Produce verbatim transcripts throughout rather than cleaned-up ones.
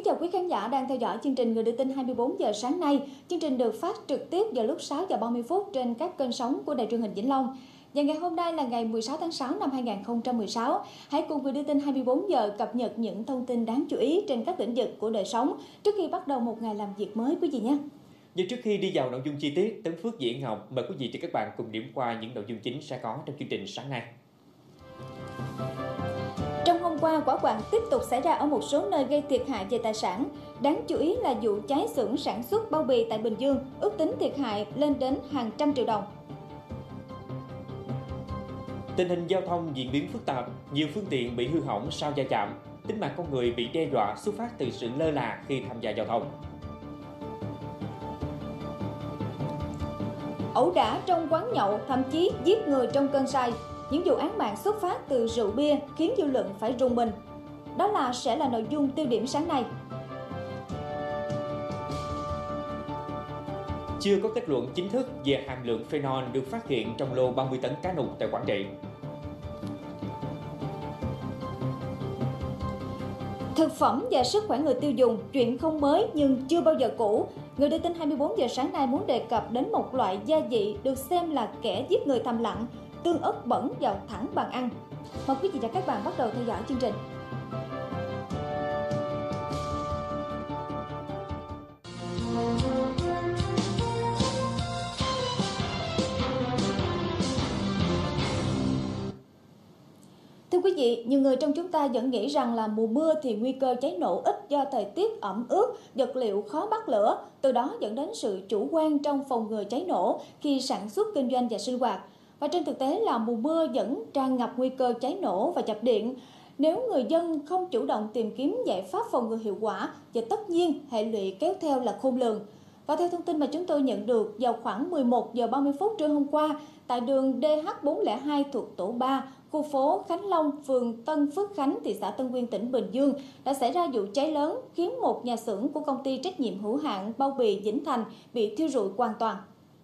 chào quý khán giả đang theo dõi chương trình Người Đưa Tin hai mươi bốn giờ sáng nay. Chương trình được phát trực tiếp vào lúc sáu giờ ba mươi phút trên các kênh sóng của Đài Truyền hình Vĩnh Long. Và ngày hôm nay là ngày mười sáu tháng sáu năm hai nghìn không trăm mười sáu. Hãy cùng Người Đưa Tin hai mươi bốn giờ cập nhật những thông tin đáng chú ý trên các lĩnh vực của đời sống trước khi bắt đầu một ngày làm việc mới quý vị nhé. Và trước khi đi vào nội dung chi tiết, Tấn Phước, Diễn Ngọc mời quý vị và các bạn cùng điểm qua những nội dung chính sẽ có trong chương trình sáng nay. Trong hôm qua, hỏa hoạn tiếp tục xảy ra ở một số nơi gây thiệt hại về tài sản. Đáng chú ý là vụ cháy xưởng sản xuất bao bì tại Bình Dương, ước tính thiệt hại lên đến hàng trăm triệu đồng. Tình hình giao thông diễn biến phức tạp, nhiều phương tiện bị hư hỏng sau va chạm, tính mạng con người bị đe dọa xuất phát từ sự lơ là khi tham gia giao thông. Ẩu đả trong quán nhậu, thậm chí giết người trong cơn say. Những vụ án mạng xuất phát từ rượu bia khiến dư luận phải rùng mình. Đó là sẽ là nội dung tiêu điểm sáng nay. Chưa có kết luận chính thức về hàm lượng phenol được phát hiện trong lô ba mươi tấn cá nục tại Quảng Trị. Thực phẩm và sức khỏe người tiêu dùng, chuyện không mới nhưng chưa bao giờ cũ. Người Đưa Tin hai mươi bốn giờ sáng nay muốn đề cập đến một loại gia vị được xem là kẻ giết người thầm lặng, tương ớt bẩn vào thẳng bàn ăn. Mời quý vị và các bạn bắt đầu theo dõi chương trình. Thưa quý vị, nhiều người trong chúng ta vẫn nghĩ rằng là mùa mưa thì nguy cơ cháy nổ ít do thời tiết ẩm ướt, vật liệu khó bắt lửa, từ đó dẫn đến sự chủ quan trong phòng ngừa cháy nổ khi sản xuất, kinh doanh và sinh hoạt. Và trên thực tế là mùa mưa vẫn tràn ngập nguy cơ cháy nổ và chập điện. Nếu người dân không chủ động tìm kiếm giải pháp phòng ngừa hiệu quả, và tất nhiên hệ lụy kéo theo là khôn lường. Và theo thông tin mà chúng tôi nhận được, vào khoảng mười một giờ ba mươi phút trưa hôm qua, tại đường D H bốn không hai thuộc tổ ba, khu phố Khánh Long, phường Tân Phước Khánh, thị xã Tân Uyên, tỉnh Bình Dương đã xảy ra vụ cháy lớn khiến một nhà xưởng của công ty trách nhiệm hữu hạn bao bì Vĩnh Thành bị thiêu rụi hoàn toàn.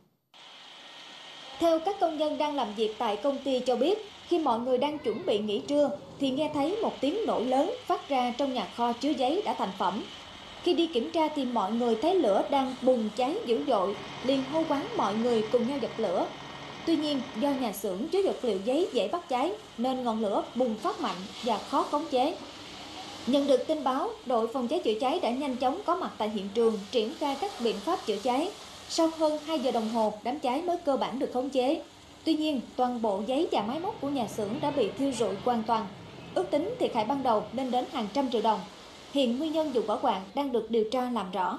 Theo các công nhân đang làm việc tại công ty cho biết, khi mọi người đang chuẩn bị nghỉ trưa thì nghe thấy một tiếng nổ lớn phát ra trong nhà kho chứa giấy đã thành phẩm. Khi đi kiểm tra thì mọi người thấy lửa đang bùng cháy dữ dội, liền hô hoán mọi người cùng nhau dập lửa. Tuy nhiên, do nhà xưởng chứa vật liệu giấy dễ bắt cháy nên ngọn lửa bùng phát mạnh và khó khống chế. Nhận được tin báo, đội phòng cháy chữa cháy đã nhanh chóng có mặt tại hiện trường, triển khai các biện pháp chữa cháy. Sau hơn hai giờ đồng hồ, đám cháy mới cơ bản được khống chế. Tuy nhiên, toàn bộ giấy và máy móc của nhà xưởng đã bị thiêu rụi hoàn toàn. Ước tính thiệt hại ban đầu lên đến hàng trăm triệu đồng. Hiện nguyên nhân vụ hỏa hoạn đang được điều tra làm rõ.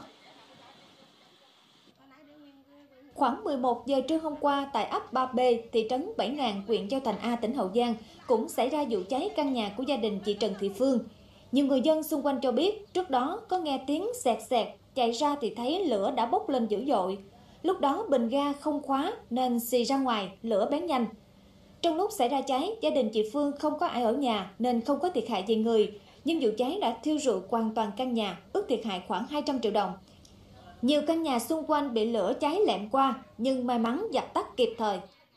Khoảng mười một giờ trưa hôm qua, tại ấp ba B, thị trấn Bảy Ngàn, huyện Châu Thành A, tỉnh Hậu Giang, cũng xảy ra vụ cháy căn nhà của gia đình chị Trần Thị Phương. Nhiều người dân xung quanh cho biết, trước đó có nghe tiếng xẹt xẹt, chạy ra thì thấy lửa đã bốc lên dữ dội. Lúc đó bình ga không khóa nên xì ra ngoài, lửa bén nhanh. Trong lúc xảy ra cháy, gia đình chị Phương không có ai ở nhà nên không có thiệt hại về người. Nhưng vụ cháy đã thiêu rụi hoàn toàn căn nhà, ước thiệt hại khoảng hai trăm triệu đồng. Nhiều căn nhà xung quanh bị lửa cháy lẹm qua, nhưng may mắn dập tắt kịp thời.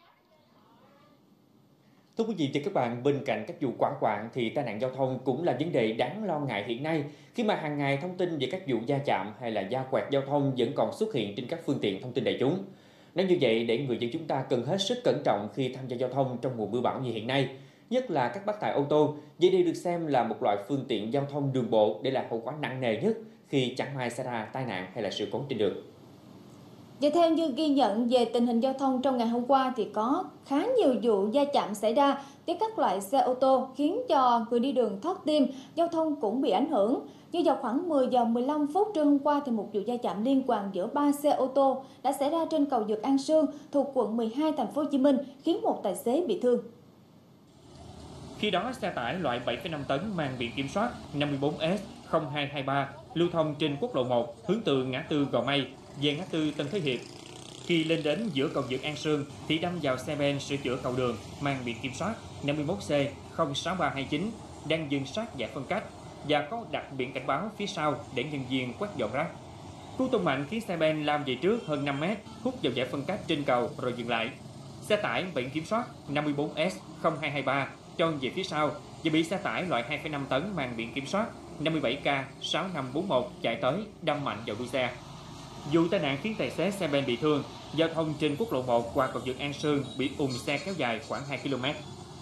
Thưa quý vị và các bạn, bên cạnh các vụ hỏa hoạn thì tai nạn giao thông cũng là vấn đề đáng lo ngại hiện nay, khi mà hàng ngày thông tin về các vụ va chạm hay là va quẹt giao thông vẫn còn xuất hiện trên các phương tiện thông tin đại chúng. Nói như vậy, để người dân chúng ta cần hết sức cẩn trọng khi tham gia giao thông trong mùa mưa bão như hiện nay, nhất là các bác tài ô tô, vì đây được xem là một loại phương tiện giao thông đường bộ để lại hậu quả nặng nề nhất khi chẳng may xảy ra tai nạn hay là sự cố trên đường. Và theo như ghi nhận về tình hình giao thông trong ngày hôm qua thì có khá nhiều vụ va chạm xảy ra với các loại xe ô tô khiến cho người đi đường thót tim, giao thông cũng bị ảnh hưởng. Như vào khoảng mười giờ mười lăm phút trưa hôm qua thì một vụ va chạm liên quan giữa ba xe ô tô đã xảy ra trên cầu vượt An Sương thuộc quận mười hai, thành phố Hồ Chí Minh, khiến một tài xế bị thương. Khi đó, xe tải loại bảy phẩy năm tấn mang biển kiểm soát năm mươi bốn S không hai hai ba lưu thông trên quốc lộ một hướng từ ngã tư Gò Mây về ngã tư Tân Thế Hiệp. Khi lên đến giữa cầu vượt An Sương thì đâm vào xe ben sửa chữa cầu đường mang biển kiểm soát năm mươi mốt C không sáu ba hai chín đang dừng sát giải phân cách và có đặt biển cảnh báo phía sau để nhân viên quét dọn rác. Cú tông mạnh khiến xe ben lao về trước hơn năm mét, hút vào giải phân cách trên cầu rồi dừng lại. Xe tải biển kiểm soát năm mươi bốn S không hai hai ba tròn về phía sau và bị xe tải loại hai phẩy năm tấn mang biển kiểm soát năm mươi bảy K sáu năm bốn mốt chạy tới đâm mạnh vào đuôi xe. Vụ tai nạn khiến tài xế xe ben bị thương. Giao thông trên quốc lộ một qua cầu vượt An Sương bị ùn xe kéo dài khoảng hai ki lô mét.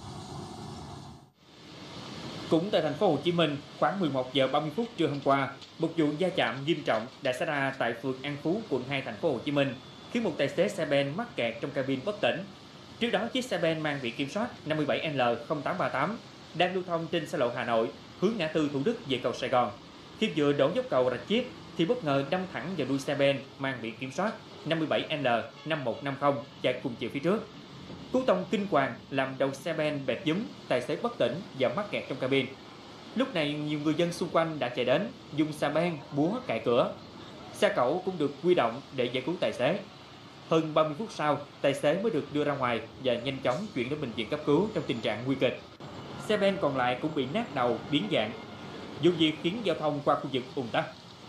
Cũng tại thành phố Hồ Chí Minh, khoảng mười một giờ ba mươi phút trưa hôm qua, một vụ va chạm nghiêm trọng đã xảy ra tại phường An Phú, quận hai, thành phố Hồ Chí Minh, khiến một tài xế xe ben mắc kẹt trong cabin bất tỉnh. Trước đó, chiếc xe ben mang biển kiểm soát năm mươi bảy L không tám ba tám đang lưu thông trên xa lộ Hà Nội, hướng ngã tư Thủ Đức về cầu Sài Gòn. Khi vừa đổ dốc cầu Rạch Chiếc thì bất ngờ đâm thẳng vào đuôi xe ben mang biển kiểm soát năm mươi bảy L năm một năm không chạy cùng chiều phía trước. Cú tông kinh hoàng làm đầu xe ben bẹp nhúm, tài xế bất tỉnh và mắc kẹt trong cabin. Lúc này nhiều người dân xung quanh đã chạy đến dùng xà beng, búa cạy cửa. Xe cẩu cũng được huy động để giải cứu tài xế. Hơn ba mươi phút sau, tài xế mới được đưa ra ngoài và nhanh chóng chuyển đến bệnh viện cấp cứu trong tình trạng nguy kịch. Xe ben còn lại cũng bị nát đầu, biến dạng. Vụ việc khiến giao thông qua khu vực ùn tắc.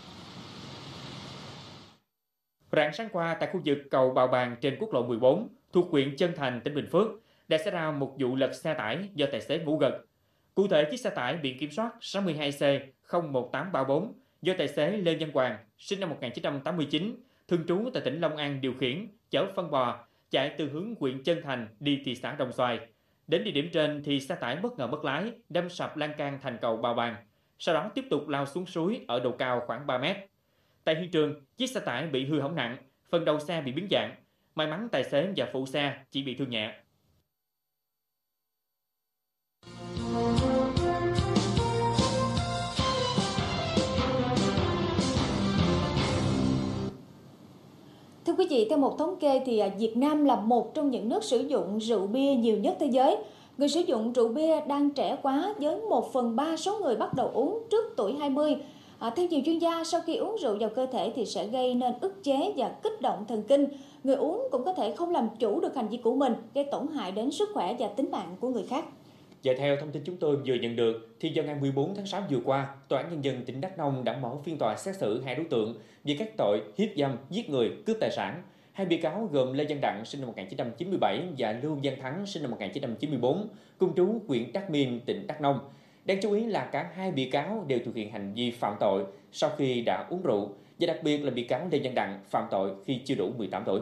Rạng sáng qua tại khu vực cầu Bào Bàng trên quốc lộ mười bốn thuộc huyện Trân Thành, tỉnh Bình Phước đã xảy ra một vụ lật xe tải do tài xế ngủ gật. Cụ thể, chiếc xe tải biển kiểm soát sáu mươi hai C không một tám ba bốn do tài xế Lê Văn Hoàng, sinh năm một nghìn chín trăm tám mươi chín, thường trú tại tỉnh Long An điều khiển, chở phân bò chạy từ hướng huyện Trân Thành đi thị xã Đồng Xoài. Đến địa điểm trên thì xe tải bất ngờ mất lái, đâm sập lan can thành cầu Bào Bàng, sau đó tiếp tục lao xuống suối ở độ cao khoảng ba mét. Tại hiện trường, chiếc xe tải bị hư hỏng nặng, phần đầu xe bị biến dạng. May mắn tài xế và phụ xe chỉ bị thương nhẹ. Thưa quý vị, theo một thống kê thì Việt Nam là một trong những nước sử dụng rượu bia nhiều nhất thế giới. Người sử dụng rượu bia đang trẻ hóa với một phần ba số người bắt đầu uống trước tuổi hai mươi. À, theo nhiều chuyên gia, sau khi uống rượu vào cơ thể thì sẽ gây nên ức chế và kích động thần kinh. Người uống cũng có thể không làm chủ được hành vi của mình, gây tổn hại đến sức khỏe và tính mạng của người khác. Và theo thông tin chúng tôi vừa nhận được, thì vào ngày mười bốn tháng sáu vừa qua, Tòa án Nhân dân tỉnh Đắk Nông đã mở phiên tòa xét xử hai đối tượng về các tội hiếp dâm, giết người, cướp tài sản. Hai bị cáo gồm Lê Văn Đặng sinh năm một nghìn chín trăm chín mươi bảy và Lưu Văn Thắng sinh năm một nghìn chín trăm chín mươi bốn, cùng trú huyện Đắk Minh, tỉnh Đắk Nông. Đáng chú ý là cả hai bị cáo đều thực hiện hành vi phạm tội sau khi đã uống rượu, và đặc biệt là bị cáo Lê Văn Đặng phạm tội khi chưa đủ mười tám tuổi.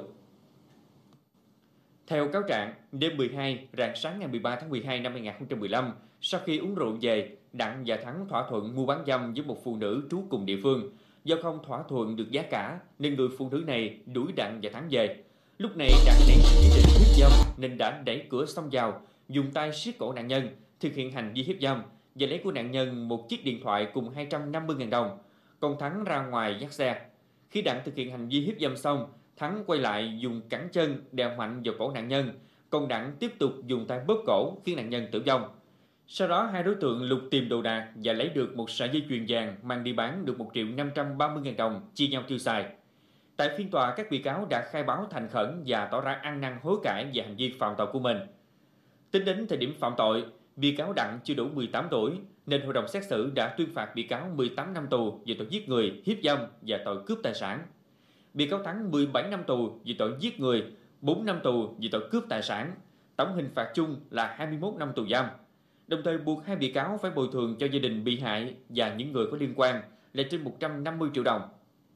Theo cáo trạng, đêm mười hai, rạng sáng ngày mười ba tháng mười hai năm hai nghìn không trăm mười lăm, sau khi uống rượu về, Đặng và Thắng thỏa thuận mua bán dâm với một phụ nữ trú cùng địa phương. Do không thỏa thuận được giá cả, nên người phụ nữ này đuổi Đặng và Thắng về. Lúc này Đặng nảy sinh ý định hiếp dâm nên đã đẩy cửa xông vào, dùng tay siết cổ nạn nhân, thực hiện hành vi hiếp dâm và lấy của nạn nhân một chiếc điện thoại cùng hai trăm năm mươi nghìn đồng. Còn Thắng ra ngoài dắt xe. Khi Đặng thực hiện hành vi hiếp dâm xong, Thắng quay lại dùng cẳng chân đè mạnh vào cổ nạn nhân, còn Đặng tiếp tục dùng tay bóp cổ khiến nạn nhân tử vong. Sau đó hai đối tượng lục tìm đồ đạc và lấy được một sợi dây chuyền vàng mang đi bán được một triệu năm trăm ba mươi nghìn đồng chia nhau tiêu xài. Tại phiên tòa, các bị cáo đã khai báo thành khẩn và tỏ ra ăn năn hối cải về hành vi phạm tội của mình. Tính đến thời điểm phạm tội, bị cáo Đặng chưa đủ mười tám tuổi nên hội đồng xét xử đã tuyên phạt bị cáo mười tám năm tù về tội giết người, hiếp dâm và tội cướp tài sản. Bị cáo Thắng mười bảy năm tù vì tội giết người, bốn năm tù vì tội cướp tài sản. Tổng hình phạt chung là hai mươi mốt năm tù giam. Đồng thời buộc hai bị cáo phải bồi thường cho gia đình bị hại và những người có liên quan là trên một trăm năm mươi triệu đồng.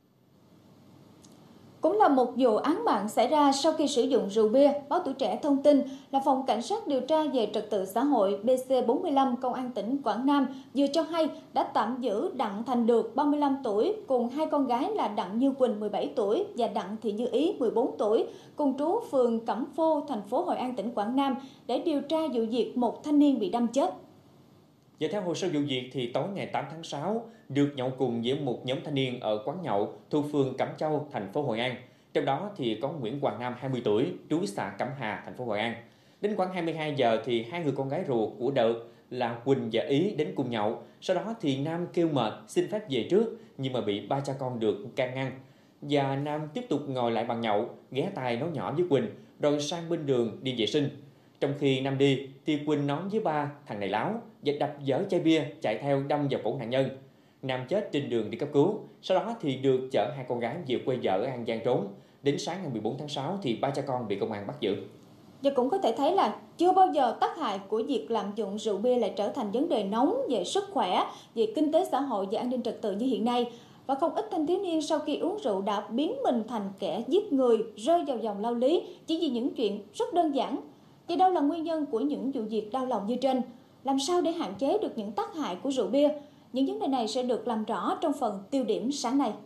Cũng là một vụ án mạng xảy ra sau khi sử dụng rượu bia. Báo Tuổi Trẻ thông tin là Phòng Cảnh sát điều tra về trật tự xã hội B C bốn mươi lăm Công an tỉnh Quảng Nam vừa cho hay đã tạm giữ Đặng Thành Được ba mươi lăm tuổi cùng hai con gái là Đặng Như Quỳnh mười bảy tuổi và Đặng Thị Như Ý mười bốn tuổi cùng trú phường Cẩm Phô, thành phố Hội An, tỉnh Quảng Nam để điều tra vụ việc một thanh niên bị đâm chết. Và theo hồ sơ vụ việc thì tối ngày tám tháng sáu, Được nhậu cùng với một nhóm thanh niên ở quán nhậu thuộc phường Cẩm Châu, thành phố Hội An. Trong đó thì có Nguyễn Hoàng Nam hai mươi tuổi, trú xã Cẩm Hà, thành phố Hội An. Đến khoảng hai mươi hai giờ thì hai người con gái ruột của Đợt là Quỳnh và Ý đến cùng nhậu. Sau đó thì Nam kêu mệt xin phép về trước nhưng mà bị ba cha con Được can ngăn. Và Nam tiếp tục ngồi lại bàn nhậu, ghé tai nói nhỏ với Quỳnh rồi sang bên đường đi vệ sinh. Trong khi Nam đi thì Quỳnh nói với ba thằng này láo và đập vỡ chai bia chạy theo đâm vào cổ nạn nhân. Nam chết trên đường đi cấp cứu. Sau đó thì Được chở hai con gái về quê vợ ở An Giang trốn. Đến sáng ngày mười bốn tháng sáu thì ba cha con bị công an bắt giữ. Và cũng có thể thấy là chưa bao giờ tác hại của việc lạm dụng rượu bia lại trở thành vấn đề nóng về sức khỏe, về kinh tế xã hội và an ninh trật tự như hiện nay. Và không ít thanh thiếu niên sau khi uống rượu đã biến mình thành kẻ giết người, rơi vào vòng lao lý chỉ vì những chuyện rất đơn giản. Thì đâu là nguyên nhân của những vụ việc đau lòng như trên? Làm sao để hạn chế được những tác hại của rượu bia? Những vấn đề này sẽ được làm rõ trong phần tiêu điểm sáng nay.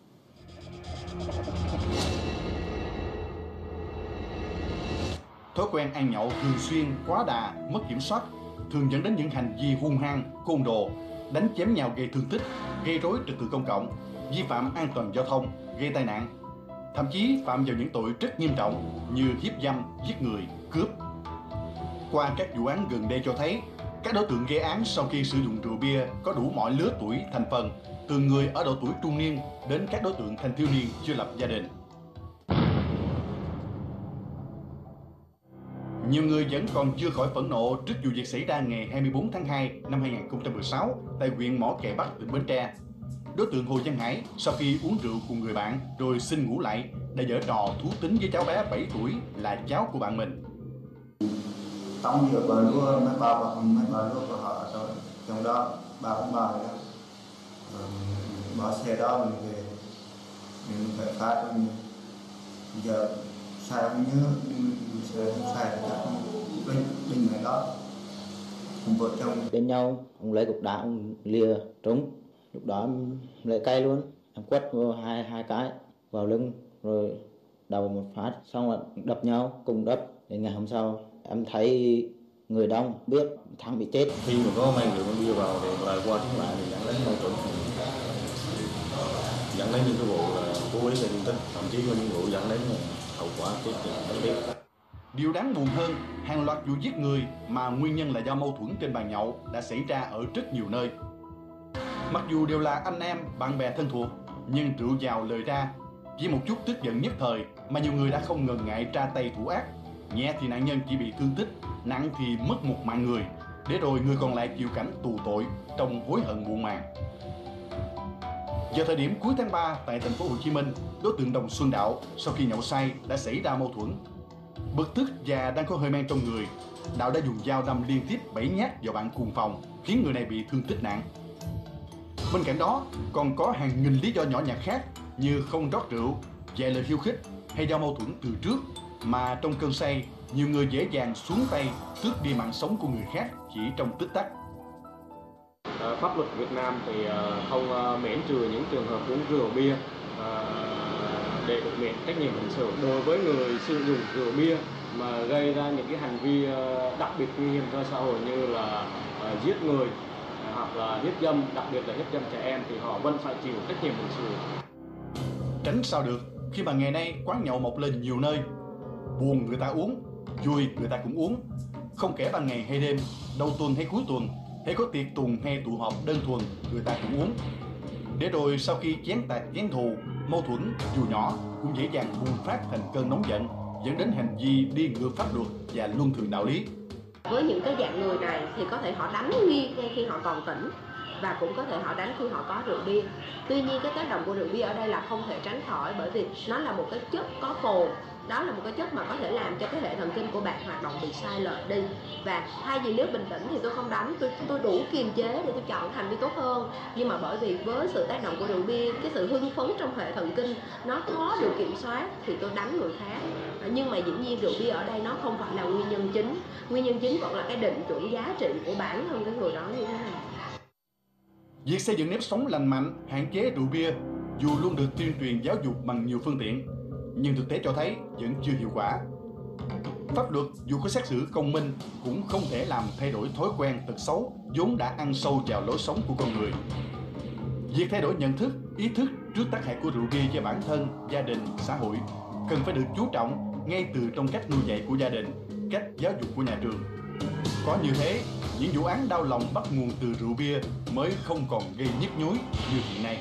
Thói quen ăn nhậu thường xuyên, quá đà, mất kiểm soát thường dẫn đến những hành vi hung hăng, côn đồ, đánh chém nhau gây thương tích, gây rối trật tự công cộng, vi phạm an toàn giao thông, gây tai nạn, thậm chí phạm vào những tội rất nghiêm trọng như hiếp dâm, giết người, cướp. Qua các vụ án gần đây cho thấy, các đối tượng gây án sau khi sử dụng rượu bia có đủ mọi lứa tuổi thành phần, từ người ở độ tuổi trung niên đến các đối tượng thanh thiếu niên chưa lập gia đình. Nhiều người vẫn còn chưa khỏi phẫn nộ trước vụ việc xảy ra ngày hai mươi tư tháng hai năm hai nghìn không trăm mười sáu tại huyện Mỏ Cày Bắc, tỉnh Bến Tre. Đối tượng Hồ Văn Hải sau khi uống rượu cùng người bạn rồi xin ngủ lại đã giở trò thú tính với cháu bé bảy tuổi là cháu của bạn mình. Tống vừa bờ lúa mấy ba bờ mấy bờ lúa của họ rồi, trong đó ba cũng ba đó, rồi bỏ xe đó mình về mình phải phá cho mình giờ sai không nhớ sẽ sai chắc bên bên này đó cùng vợ chồng bên nhau, ông lấy cục đá ông lìa trúng, lúc đó em lấy cây luôn, em quất vào hai hai cái vào lưng rồi đầu một phát, xong rồi đập nhau cùng đập. Đến ngày hôm sau em thấy người đông biết thằng bị chết. Khi mà có mang rượu bia vào thì lại qua tiếng lại thì dẫn đến mâu thuẫn, dẫn đến những cái vụ là cố ý gây thương tích, thậm chí có những vụ dẫn đến hậu quả chết đáng tiếc. Điều đáng buồn hơn, hàng loạt vụ giết người mà nguyên nhân là do mâu thuẫn trên bàn nhậu đã xảy ra ở rất nhiều nơi. Mặc dù đều là anh em, bạn bè thân thuộc, nhưng rượu vào lời ra, chỉ một chút tức giận nhất thời mà nhiều người đã không ngần ngại ra tay thủ ác. Nhẹ thì nạn nhân chỉ bị thương tích, nặng thì mất một mạng người, để rồi người còn lại chịu cảnh tù tội trong hối hận muộn màng. Vào thời điểm cuối tháng ba tại thành phố Hồ Chí Minh, đối tượng Đồng Xuân Đạo sau khi nhậu say đã xảy ra mâu thuẫn. Bực tức và đang có hơi men trong người, Đạo đã dùng dao đâm liên tiếp bảy nhát vào bạn cùng phòng, khiến người này bị thương tích nặng. Bên cạnh đó, còn có hàng nghìn lý do nhỏ nhặt khác như không rót rượu, vài lời khiêu khích hay do mâu thuẫn từ trước mà trong cơn say, nhiều người dễ dàng xuống tay tước đi mạng sống của người khác chỉ trong tích tắc. À, pháp luật Việt Nam thì không miễn trừ những trường hợp uống rượu bia à, để được miễn trách nhiệm hình sự. Đối với người sử dụng rượu bia mà gây ra những cái hành vi đặc biệt nguy hiểm cho xã hội như là à, giết người à, hoặc là hiếp dâm, đặc biệt là hiếp dâm trẻ em thì họ vẫn phải chịu trách nhiệm hình sự. Tránh sao được khi mà ngày nay quán nhậu mọc lên nhiều nơi. Buồn người ta uống, vui người ta cũng uống. Không kể ban ngày hay đêm, đầu tuần hay cuối tuần, hay có tiệc tùng hay tụ họp đơn thuần, người ta cũng uống. Để rồi sau khi chén tạc chén thù, mâu thuẫn dù nhỏ cũng dễ dàng bùng phát thành cơn nóng giận, dẫn đến hành vi đi ngược pháp luật và luân thường đạo lý. Với những cái dạng người này thì có thể họ đánh ngay khi họ còn tỉnh, và cũng có thể họ đánh khi họ có rượu bia. Tuy nhiên cái tác động của rượu bia ở đây là không thể tránh khỏi, bởi vì nó là một cái chất có cồn. Đó là một cái chất mà có thể làm cho cái hệ thần kinh của bạn hoạt động bị sai lệch đi. Và thay vì nếu bình tĩnh thì tôi không đánh, tôi tôi đủ kiềm chế để tôi chọn hành vi tốt hơn. Nhưng mà bởi vì với sự tác động của rượu bia, cái sự hưng phấn trong hệ thần kinh nó khó được kiểm soát thì tôi đánh người khác. Nhưng mà dĩ nhiên rượu bia ở đây nó không phải là nguyên nhân chính. Nguyên nhân chính vẫn là cái định chuẩn giá trị của bản thân cái người đó như thế nào. Việc xây dựng nếp sống lành mạnh, hạn chế rượu bia dù luôn được tuyên truyền giáo dục bằng nhiều phương tiện, nhưng thực tế cho thấy vẫn chưa hiệu quả. Pháp luật dù có xét xử công minh cũng không thể làm thay đổi thói quen tật xấu vốn đã ăn sâu vào lối sống của con người. Việc thay đổi nhận thức, ý thức trước tác hại của rượu bia cho bản thân, gia đình, xã hội cần phải được chú trọng ngay từ trong cách nuôi dạy của gia đình, cách giáo dục của nhà trường. Có như thế, những vụ án đau lòng bắt nguồn từ rượu bia mới không còn gây nhức nhối như hiện nay.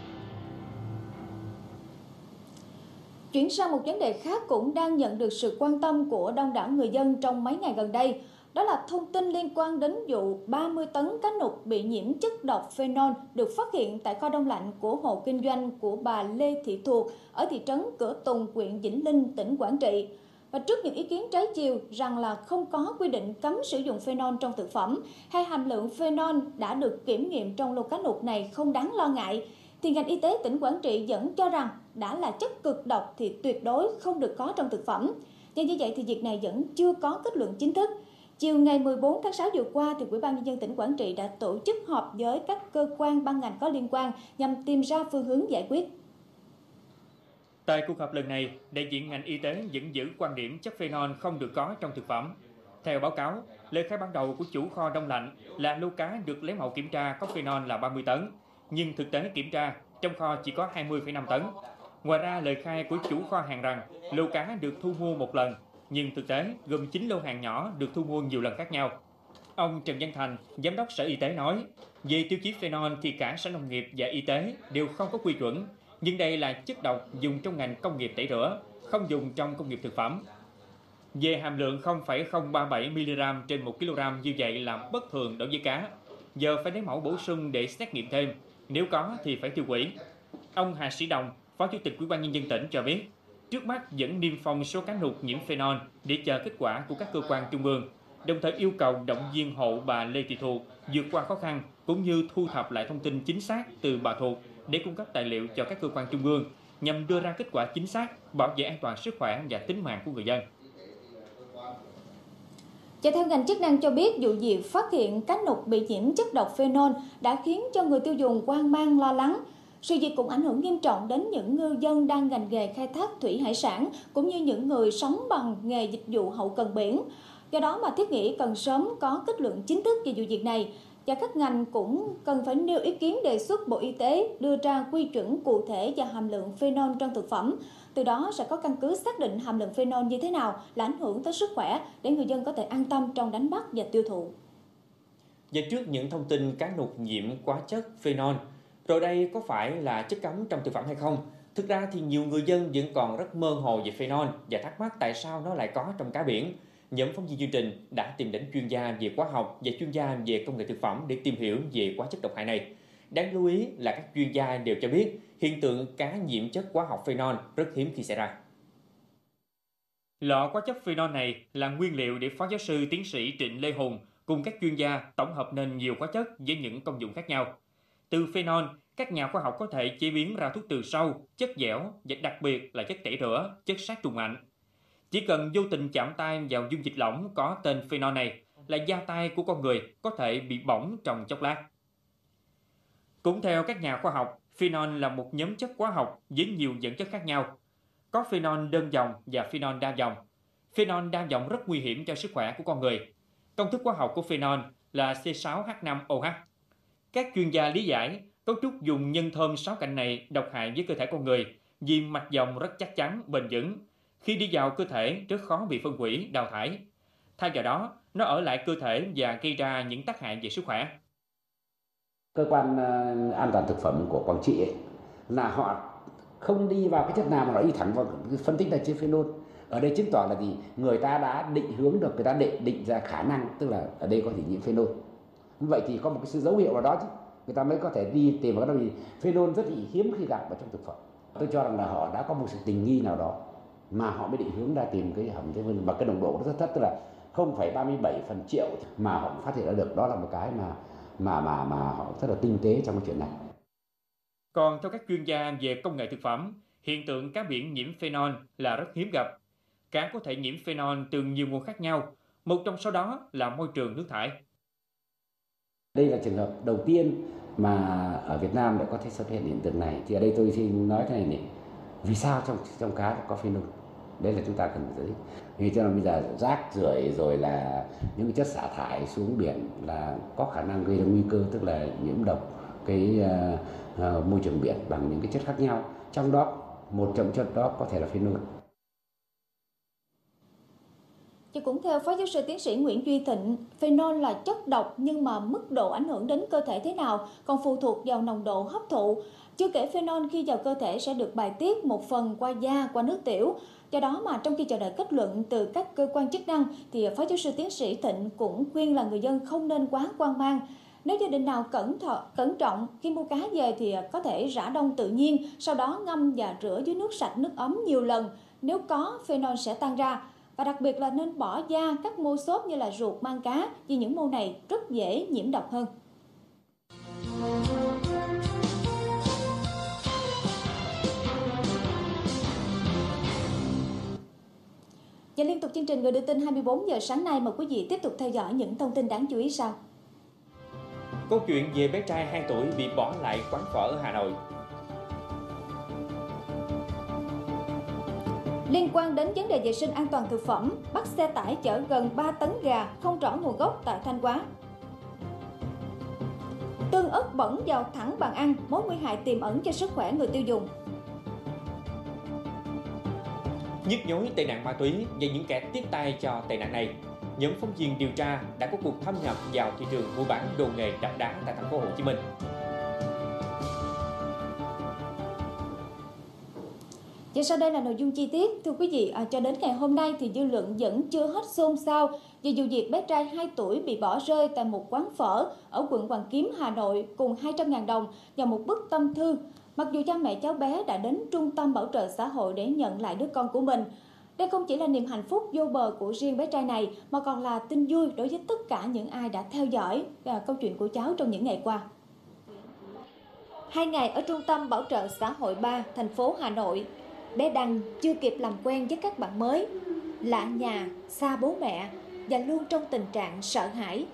Chuyển sang một vấn đề khác cũng đang nhận được sự quan tâm của đông đảo người dân trong mấy ngày gần đây. Đó là thông tin liên quan đến vụ ba mươi tấn cá nục bị nhiễm chất độc phenol được phát hiện tại kho đông lạnh của hộ kinh doanh của bà Lê Thị Thuộc ở thị trấn Cửa Tùng, huyện Vĩnh Linh, tỉnh Quảng Trị. Và Và trước những ý kiến trái chiều rằng là không có quy định cấm sử dụng phenol trong thực phẩm hay hàm lượng phenol đã được kiểm nghiệm trong lô cá nục này không đáng lo ngại, thì ngành y tế tỉnh Quảng Trị vẫn cho rằng đã là chất cực độc thì tuyệt đối không được có trong thực phẩm. Và như vậy thì việc này vẫn chưa có kết luận chính thức. Chiều ngày mười bốn tháng sáu vừa qua, thì Ủy ban Nhân dân tỉnh Quảng Trị đã tổ chức họp với các cơ quan ban ngành có liên quan nhằm tìm ra phương hướng giải quyết. Tại cuộc họp lần này, đại diện ngành y tế vẫn giữ quan điểm chất phenol không được có trong thực phẩm. Theo báo cáo, lời khai ban đầu của chủ kho đông lạnh là lô cá được lấy mẫu kiểm tra có phenol là ba mươi tấn, nhưng thực tế kiểm tra trong kho chỉ có hai mươi phẩy năm tấn. Ngoài ra, lời khai của chủ kho hàng rằng lô cá được thu mua một lần, nhưng thực tế gồm chín lô hàng nhỏ được thu mua nhiều lần khác nhau. Ông Trần Văn Thành, Giám đốc Sở Y tế nói, về tiêu chí phenol thì cả Sở Nông nghiệp và Y tế đều không có quy chuẩn, nhưng đây là chất độc dùng trong ngành công nghiệp tẩy rửa, không dùng trong công nghiệp thực phẩm. Về hàm lượng không phẩy không ba bảy mi-li-gam trên một ki lô gam như vậy là bất thường đối với cá. Giờ phải lấy mẫu bổ sung để xét nghiệm thêm, nếu có thì phải tiêu hủy. Ông Hà Sĩ Đồng, Phó Chủ tịch Ủy ban Nhân dân tỉnh cho biết, trước mắt vẫn niêm phong số cá nục nhiễm phenol để chờ kết quả của các cơ quan trung ương, đồng thời yêu cầu động viên hộ bà Lê Thị Thuộc vượt qua khó khăn cũng như thu thập lại thông tin chính xác từ bà Thuộc để cung cấp tài liệu cho các cơ quan trung ương nhằm đưa ra kết quả chính xác, bảo vệ an toàn sức khỏe và tính mạng của người dân. Và theo ngành chức năng cho biết, vụ việc phát hiện cá nục bị nhiễm chất độc phenol đã khiến cho người tiêu dùng hoang mang lo lắng. Sự việc cũng ảnh hưởng nghiêm trọng đến những ngư dân đang ngành nghề khai thác thủy hải sản cũng như những người sống bằng nghề dịch vụ hậu cần biển. Do đó mà thiết nghĩ cần sớm có kết luận chính thức về vụ việc này, và các ngành cũng cần phải nêu ý kiến đề xuất Bộ Y tế đưa ra quy chuẩn cụ thể và hàm lượng phenol trong thực phẩm. Từ đó sẽ có căn cứ xác định hàm lượng phenol như thế nào là ảnh hưởng tới sức khỏe để người dân có thể an tâm trong đánh bắt và tiêu thụ. Và trước những thông tin cá nục nhiễm hóa chất phenol, rồi đây có phải là chất cấm trong thực phẩm hay không? Thực ra thì nhiều người dân vẫn còn rất mơ hồ về phenol và thắc mắc tại sao nó lại có trong cá biển. Nhóm phóng viên chương trình đã tìm đến chuyên gia về hóa học và chuyên gia về công nghệ thực phẩm để tìm hiểu về hóa chất độc hại này. Đáng lưu ý là các chuyên gia đều cho biết hiện tượng cá nhiễm chất hóa học phenol rất hiếm khi xảy ra. Lọ hóa chất phenol này là nguyên liệu để Phó Giáo sư Tiến sĩ Trịnh Lê Hùng cùng các chuyên gia tổng hợp nên nhiều hóa chất với những công dụng khác nhau. Từ phenol, các nhà khoa học có thể chế biến ra thuốc trừ sâu, chất dẻo và đặc biệt là chất tẩy rửa, chất sát trùng mạnh. Chỉ cần vô tình chạm tay vào dung dịch lỏng có tên phenol này là da tay của con người có thể bị bỏng trong chốc lát. Cũng theo các nhà khoa học, phenol là một nhóm chất hóa học với nhiều dẫn chất khác nhau. Có phenol đơn dòng và phenol đa dòng. Phenol đa dòng rất nguy hiểm cho sức khỏe của con người. Công thức hóa học của phenol là C sáu H năm O H. Các chuyên gia lý giải, cấu trúc dùng nhân thơm sáu cạnh này độc hại với cơ thể con người vì mạch dòng rất chắc chắn, bền vững. Khi đi vào cơ thể rất khó bị phân hủy, đào thải. Thay vào đó, nó ở lại cơ thể và gây ra những tác hại về sức khỏe. Cơ quan an toàn thực phẩm của Quảng Trị ấy, là họ không đi vào cái chất nào mà nó đi thẳng vào phân tích là chứa phenol. Ở đây chứng tỏ là gì? Người ta đã định hướng được, người ta định định ra khả năng, tức là ở đây có thể nhiễm phenol. Như vậy thì có một cái sự dấu hiệu nào đó chứ, người ta mới có thể đi tìm vào cái đó, vì phenol rất là hiếm khi gặp vào trong thực phẩm. Tôi cho rằng là họ đã có một sự tình nghi nào đó mà họ mới định hướng ra tìm cái hầm thế mà cái nồng độ nó rất thấp, tức là không phẩy ba mươi bảy phần triệu mà họ phát hiện ra được. Đó là một cái mà mà mà mà họ rất là tinh tế trong cái chuyện này. Còn theo các chuyên gia về công nghệ thực phẩm, hiện tượng cá biển nhiễm phenol là rất hiếm gặp. Cá có thể nhiễm phenol từ nhiều nguồn khác nhau, một trong số đó là môi trường nước thải. Đây là trường hợp đầu tiên mà ở Việt Nam đã có thể xuất hiện hiện tượng này. Thì ở đây tôi xin nói thế này này, vì sao trong trong cá có phenol? Đây là chúng ta cần phải giải thích. Vì cho nên bây giờ rác rưởi rồi là những cái chất xả thải xuống biển là có khả năng gây ra nguy cơ, tức là nhiễm độc cái uh, uh, môi trường biển bằng những cái chất khác nhau. Trong đó một trong chất đó có thể là phenol. Chứ cũng theo Phó Giáo sư Tiến sĩ Nguyễn Duy Thịnh, phenol là chất độc nhưng mà mức độ ảnh hưởng đến cơ thể thế nào còn phụ thuộc vào nồng độ hấp thụ. Chưa kể phenol khi vào cơ thể sẽ được bài tiết một phần qua da, qua nước tiểu. Do đó mà trong khi chờ đợi kết luận từ các cơ quan chức năng thì Phó Giáo sư Tiến sĩ Thịnh cũng khuyên là người dân không nên quá hoang mang. Nếu gia đình nào cẩn thận, cẩn trọng khi mua cá về thì có thể rã đông tự nhiên, sau đó ngâm và rửa dưới nước sạch, nước ấm nhiều lần. Nếu có, phenol sẽ tan ra. Và đặc biệt là nên bỏ da các mô xốp như là ruột, mang cá, vì những mô này rất dễ nhiễm độc hơn. Và liên tục chương trình Người đưa tin hai mươi bốn giờ sáng nay, mời quý vị tiếp tục theo dõi những thông tin đáng chú ý sau. Câu chuyện về bé trai hai tuổi bị bỏ lại quán phở ở Hà Nội. Liên quan đến vấn đề vệ sinh an toàn thực phẩm, bắt xe tải chở gần ba tấn gà không rõ nguồn gốc tại Thanh Hóa. Tương ớt bẩn vào thẳng bàn ăn, mối nguy hại tiềm ẩn cho sức khỏe người tiêu dùng. Nhức nhối tệ nạn ma túy và những kẻ tiếp tay cho tệ nạn này. Nhóm phóng viên điều tra đã có cuộc thâm nhập vào thị trường mua bán đồ nghề đập đá tại thành phố Hồ Chí Minh. Và sau đây là nội dung chi tiết. Thưa quý vị, à, cho đến ngày hôm nay thì dư luận vẫn chưa hết xôn xao về vụ việc bé trai hai tuổi bị bỏ rơi tại một quán phở ở quận Hoàn Kiếm, Hà Nội cùng hai trăm nghìn đồng và một bức tâm thư. Mặc dù cha mẹ cháu bé đã đến Trung tâm Bảo trợ Xã hội để nhận lại đứa con của mình. Đây không chỉ là niềm hạnh phúc vô bờ của riêng bé trai này mà còn là tin vui đối với tất cả những ai đã theo dõi và câu chuyện của cháu trong những ngày qua. Hai ngày ở Trung tâm Bảo trợ Xã hội ba, thành phố Hà Nội, bé Đăng chưa kịp làm quen với các bạn mới, lạ nhà, xa bố mẹ và luôn trong tình trạng sợ hãi.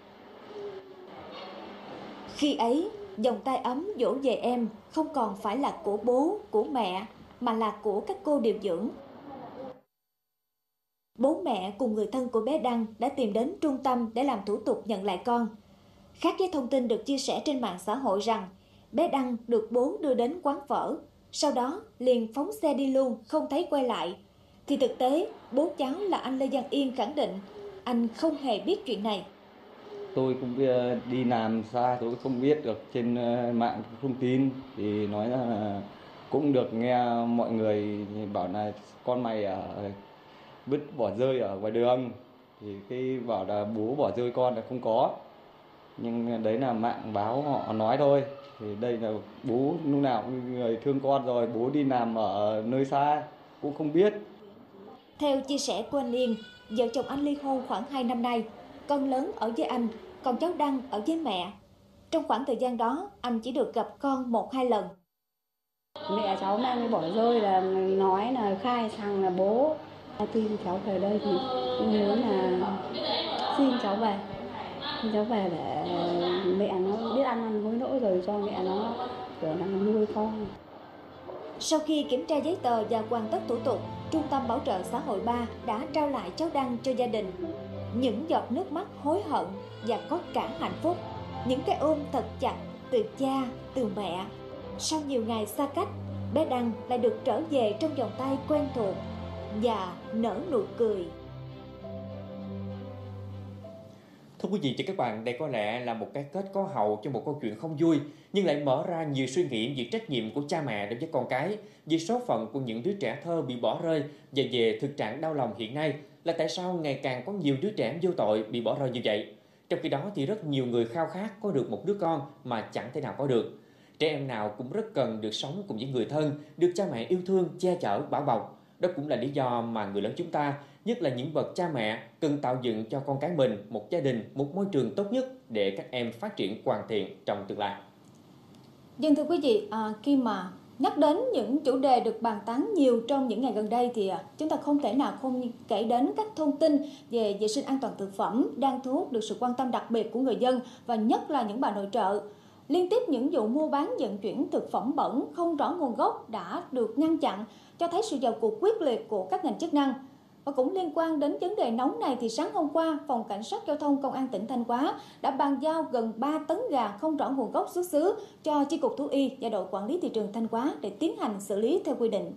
Khi ấy, vòng tay ấm dỗ về em không còn phải là của bố, của mẹ, mà là của các cô điều dưỡng. Bố mẹ cùng người thân của bé Đăng đã tìm đến trung tâm để làm thủ tục nhận lại con. Khác với thông tin được chia sẻ trên mạng xã hội rằng bé Đăng được bố đưa đến quán phở, sau đó liền phóng xe đi luôn, không thấy quay lại, thì thực tế bố cháu là anh Lê Văn Yên khẳng định anh không hề biết chuyện này. Tôi cũng đi làm xa, tôi không biết được trên mạng thông tin thì nói là cũng được nghe mọi người bảo là con mày ở vứt bỏ rơi ở ngoài đường, thì cái bảo là bố bỏ rơi con là không có, nhưng đấy là mạng báo họ nói thôi. Thì đây là bố lúc nào cũng người thương con rồi, bố đi làm ở nơi xa cũng không biết. Theo chia sẻ của anh Yên, vợ chồng anh ly hôn khoảng hai năm nay, con lớn ở với anh, còn cháu Đăng ở với mẹ. Trong khoảng thời gian đó, anh chỉ được gặp con một hai lần. Mẹ cháu mang cái bỏ rơi là nói là khai rằng là bố tin cháu về đây thì nhớ là xin cháu về. Xin cháu về để mẹ nó biết ăn năn hối lỗi rồi cho mẹ nó kiểu là nuôi con. Sau khi kiểm tra giấy tờ và hoàn tất thủ tục, Trung tâm Bảo trợ Xã hội ba đã trao lại cháu Đăng cho gia đình. Những giọt nước mắt hối hận và có cả hạnh phúc, những cái ôm thật chặt từ cha, từ mẹ. Sau nhiều ngày xa cách, bé Đăng lại được trở về trong vòng tay quen thuộc và nở nụ cười. Thưa quý vị và các bạn, đây có lẽ là một cái kết có hậu cho một câu chuyện không vui, nhưng lại mở ra nhiều suy nghĩ về trách nhiệm của cha mẹ đối với con cái, về số phận của những đứa trẻ thơ bị bỏ rơi, và về thực trạng đau lòng hiện nay là tại sao ngày càng có nhiều đứa trẻ vô tội bị bỏ rơi như vậy. Trong khi đó thì rất nhiều người khao khát có được một đứa con mà chẳng thể nào có được. Trẻ em nào cũng rất cần được sống cùng với người thân, được cha mẹ yêu thương, che chở, bảo bọc. Đó cũng là lý do mà người lớn chúng ta, nhất là những bậc cha mẹ, cần tạo dựng cho con cái mình một gia đình, một môi trường tốt nhất để các em phát triển hoàn thiện trong tương lai. Vâng thưa quý vị, à, khi mà nhắc đến những chủ đề được bàn tán nhiều trong những ngày gần đây thì à, chúng ta không thể nào không kể đến các thông tin về vệ sinh an toàn thực phẩm đang thu hút được sự quan tâm đặc biệt của người dân và nhất là những bà nội trợ. Liên tiếp những vụ mua bán vận chuyển thực phẩm bẩn không rõ nguồn gốc đã được ngăn chặn, cho thấy sự vào cuộc quyết liệt của các ngành chức năng. Và cũng liên quan đến vấn đề nóng này thì sáng hôm qua, Phòng Cảnh sát Giao thông Công an tỉnh Thanh Hóa đã bàn giao gần ba tấn gà không rõ nguồn gốc xuất xứ cho Chi cục Thú y và đội quản lý thị trường Thanh Hóa để tiến hành xử lý theo quy định.